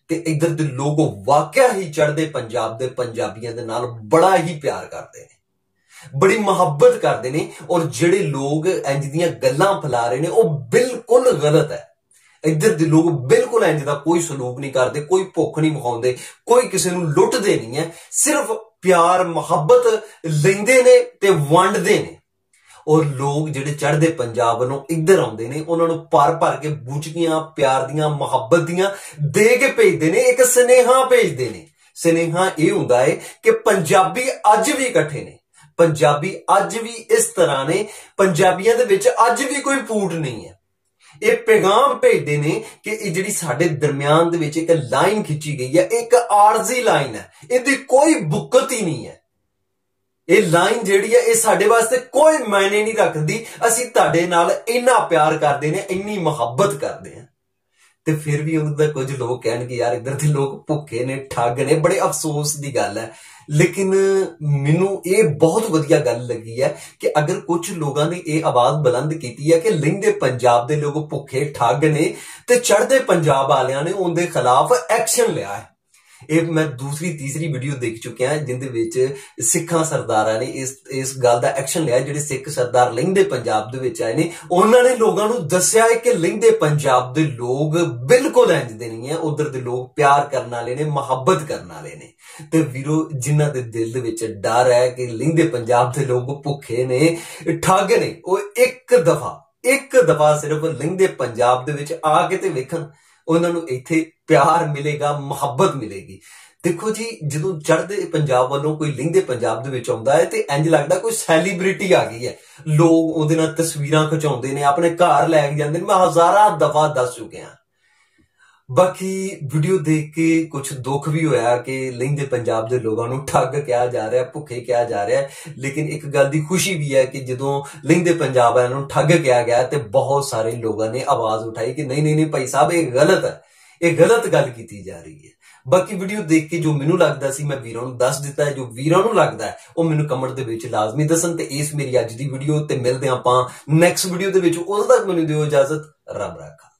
Speaker 1: ਤੇ ਇੱਧਰ ਦੇ ਲੋਕ ਵਾਕਿਆ ਹੀ ਚੜ੍ਹਦੇ ਪੰਜਾਬ ਦੇ ਪੰਜਾਬੀਆਂ ਦੇ ਨਾਲ ਬੜਾ ਹੀ ਪਿਆਰ ਕਰਦੇ ਨੇ, ਬੜੀ ਮੁਹੱਬਤ ਕਰਦੇ ਨੇ। ਔਰ ਜਿਹੜੇ ਲੋਕ ਇੰਜ ਦੀਆਂ ਗੱਲਾਂ ਫੈਲਾ ਰਹੇ ਨੇ ਉਹ ਬਿਲਕੁਲ ਗਲਤ ਹੈ। ਇੱਧਰ ਦੇ ਲੋਕ ਬਿਲਕੁਲ ਇੰਜ ਦਾ ਕੋਈ ਸਲੂਕ ਨਹੀਂ ਕਰਦੇ, ਕੋਈ ਭੁੱਖ ਨਹੀਂ ਵਿਖਾਉਂਦੇ, ਕੋਈ ਕਿਸੇ ਨੂੰ ਲੁੱਟਦੇ ਨਹੀਂ ਹੈ, ਸਿਰਫ ਪਿਆਰ ਮੁਹੱਬਤ ਲੈਂਦੇ ਨੇ ਤੇ ਵੰਡਦੇ ਨੇ। ਔਰ ਲੋਕ ਜਿਹੜੇ ਚੜ੍ਹਦੇ ਪੰਜਾਬ ਵੱਲੋਂ ਇੱਧਰ ਆਉਂਦੇ ਨੇ ਉਹਨਾਂ ਨੂੰ ਭਰ ਕੇ ਬੁਝਕੀਆਂ ਪਿਆਰ ਦੀਆਂ ਮੁਹੱਬਤ ਦੀਆਂ ਦੇ ਕੇ ਭੇਜਦੇ ਨੇ, ਇੱਕ ਸੁਨੇਹਾ ਭੇਜਦੇ ਨੇ। ਸੁਨੇਹਾ ਇਹ ਹੁੰਦਾ ਹੈ ਕਿ ਪੰਜਾਬੀ ਅੱਜ ਵੀ ਇਕੱਠੇ ਨੇ, ਪੰਜਾਬੀ ਅੱਜ ਵੀ ਇਸ ਤਰ੍ਹਾਂ ਨੇ, ਪੰਜਾਬੀਆਂ ਦੇ ਵਿੱਚ ਅੱਜ ਵੀ ਕੋਈ ਫੂਟ ਨਹੀਂ ਹੈ। ਇਹ ਪੈਗਾਮ ਭੇਜਦੇ ਨੇ ਕਿ ਇਹ ਜਿਹੜੀ ਸਾਡੇ ਦਰਮਿਆਨ ਦੇ ਵਿੱਚ ਇੱਕ ਲਾਈਨ ਖਿੱਚੀ ਗਈ ਹੈ, ਇੱਕ ਆਰਜ਼ੀ ਲਾਈਨ ਹੈ, ਇਹਦੀ ਕੋਈ ਬੁੱਕਤ ਹੀ ਨਹੀਂ ਹੈ। ਇਹ ਲਾਈਨ ਜਿਹੜੀ ਹੈ ਇਹ ਸਾਡੇ ਵਾਸਤੇ ਕੋਈ ਮਾਇਨੇ ਨਹੀਂ ਰੱਖਦੀ। ਅਸੀਂ ਤੁਹਾਡੇ ਨਾਲ ਇੰਨਾ ਪਿਆਰ ਕਰਦੇ ਨੇ, ਇੰਨੀ ਮੁਹੱਬਤ ਕਰਦੇ ਹਾਂ, ਤੇ ਫਿਰ ਵੀ ਉਹਨਾਂ ਦਾ ਕੁਝ ਲੋਕ ਕਹਿਣਗੇ ਯਾਰ ਇੱਧਰ ਦੇ ਲੋਕ ਭੁੱਖੇ ਨੇ, ਠੱਗ ਨੇ। ਬੜੇ ਅਫਸੋਸ ਦੀ ਗੱਲ ਹੈ, ਲੇਕਿਨ ਮੈਨੂੰ ਇਹ ਬਹੁਤ ਵਧੀਆ ਗੱਲ ਲੱਗੀ ਹੈ ਕਿ ਅਗਰ ਕੁਝ ਲੋਕਾਂ ਨੇ ਇਹ ਆਵਾਜ਼ ਬੁਲੰਦ ਕੀਤੀ ਹੈ ਕਿ ਲਹਿੰਦੇ ਪੰਜਾਬ ਦੇ ਲੋਕ ਭੁੱਖੇ ਠੱਗ ਨੇ ਤੇ ਚੜ੍ਹਦੇ ਪੰਜਾਬ ਵਾਲਿਆਂ ਨੇ ਉਹਦੇ ਖਿਲਾਫ ਐਕਸ਼ਨ ਲਿਆ ਹੈ। ਇਹ ਮੈਂ ਦੂਸਰੀ ਤੀਸਰੀ ਵੀਡੀਓ ਦੇਖ ਚੁੱਕਿਆ ਜਿੰਦੇ ਵਿੱਚ ਸਿੱਖਾਂ ਸਰਦਾਰਾਂ ਨੇ ਇਸ ਗੱਲ ਦਾ ਐਕਸ਼ਨ ਲਿਆ। ਜਿਹੜੇ ਸਿੱਖ ਸਰਦਾਰ ਲਹਿੰਦੇ ਪੰਜਾਬ ਦੇ ਵਿੱਚ ਆਏ ਨੇ ਉਹਨਾਂ ਨੇ ਲੋਕਾਂ ਨੂੰ ਦੱਸਿਆ ਹੈ ਕਿ ਲਹਿੰਦੇ ਪੰਜਾਬ ਦੇ ਲੋਕ ਬਿਲਕੁਲ ਇੰਜ ਦੇ ਨਹੀਂ ਹੈ, ਉਧਰ ਦੇ ਲੋਕ ਪਿਆਰ ਕਰਨ ਵਾਲੇ ਨੇ, ਮੁਹੱਬਤ ਕਰਨ ਵਾਲੇ ਨੇ। ਤੇ ਵੀਰੋ ਜਿਨ੍ਹਾਂ ਦੇ ਦਿਲ ਦੇ ਵਿੱਚ ਡਰ ਹੈ ਕਿ ਲਹਿੰਦੇ ਪੰਜਾਬ ਦੇ ਲੋਕ ਭੁੱਖੇ ਨੇ, ਠੱਗ ਨੇ, ਉਹ ਇੱਕ ਦਫਾ ਸਿਰਫ ਲਹਿੰਦੇ ਪੰਜਾਬ ਦੇ ਵਿੱਚ ਆ ਕੇ ਤੇ ਵੇਖਣ, ਉਹਨਾਂ ਨੂੰ ਇੱਥੇ ਪਿਆਰ ਮਿਲੇਗਾ, ਮੁਹੱਬਤ ਮਿਲੇਗੀ। ਦੇਖੋ ਜੀ, ਜਦੋਂ ਚੜ੍ਹਦੇ ਪੰਜਾਬ ਵੱਲੋਂ ਕੋਈ ਲਹਿੰਦੇ ਪੰਜਾਬ ਦੇ ਵਿੱਚ ਆਉਂਦਾ ਹੈ ਤੇ ਇੰਜ ਲੱਗਦਾ ਕੋਈ ਸੈਲੀਬ੍ਰਿਟੀ ਆ ਗਈ ਹੈ। ਲੋਕ ਉਹਦੇ ਨਾਲ ਤਸਵੀਰਾਂ ਖਿਚਾਉਂਦੇ ਨੇ, ਆਪਣੇ ਘਰ ਲੈ ਕੇ ਜਾਂਦੇ ਨੇ। ਮੈਂ ਹਜ਼ਾਰਾਂ ਦਫਾ ਦੱਸ ਚੁੱਕਿਆ। ਬਾਕੀ ਵੀਡੀਓ ਦੇਖ ਕੇ ਕੁਝ ਦੁੱਖ ਵੀ ਹੋਇਆ ਕਿ ਲਹਿੰਦੇ ਪੰਜਾਬ ਦੇ ਲੋਕਾਂ ਨੂੰ ਠੱਗ ਕਿਹਾ ਜਾ ਰਿਹਾ, ਭੁੱਖੇ ਕਿਹਾ ਜਾ ਰਿਹਾ, ਲੇਕਿਨ ਇੱਕ ਗੱਲ ਦੀ ਖੁਸ਼ੀ ਵੀ ਹੈ ਕਿ ਜਦੋਂ ਲਹਿੰਦੇ ਪੰਜਾਬ ਵਾਲਿਆਂ ਨੂੰ ਠੱਗ ਕਿਹਾ ਗਿਆ ਤੇ ਬਹੁਤ ਸਾਰੇ ਲੋਕਾਂ ਨੇ ਆਵਾਜ਼ ਉਠਾਈ ਕਿ ਨਹੀਂ ਭਾਈ ਸਾਹਿਬ ਇਹ ਗਲਤ ਹੈ, ਇਹ ਗਲਤ ਗੱਲ ਕੀਤੀ ਜਾ ਰਹੀ ਹੈ। ਬਾਕੀ ਵੀਡੀਓ ਦੇਖ ਕੇ ਜੋ ਮੈਨੂੰ ਲੱਗਦਾ ਸੀ ਮੈਂ ਵੀਰਾਂ ਨੂੰ ਦੱਸ ਦਿੱਤਾ ਹੈ, ਜੋ ਵੀਰਾਂ ਨੂੰ ਲੱਗਦਾ ਹੈ ਉਹ ਮੈਨੂੰ ਕਮੈਂਟ ਦੇ ਵਿੱਚ ਲਾਜ਼ਮੀ ਦੱਸਣ। ਤੇ ਇਸ ਮੇਰੀ ਅੱਜ ਦੀ ਵੀਡੀਓ ਤੇ ਮਿਲਦੇ ਆਪਾਂ ਨੈਕਸਟ ਵੀਡੀਓ ਦੇ ਵਿੱਚ। ਉਦੋਂ ਤੱਕ ਮੈਨੂੰ ਦਿਓ ਇਜਾਜ਼ਤ, ਰੱਬ ਰਾਖਾ।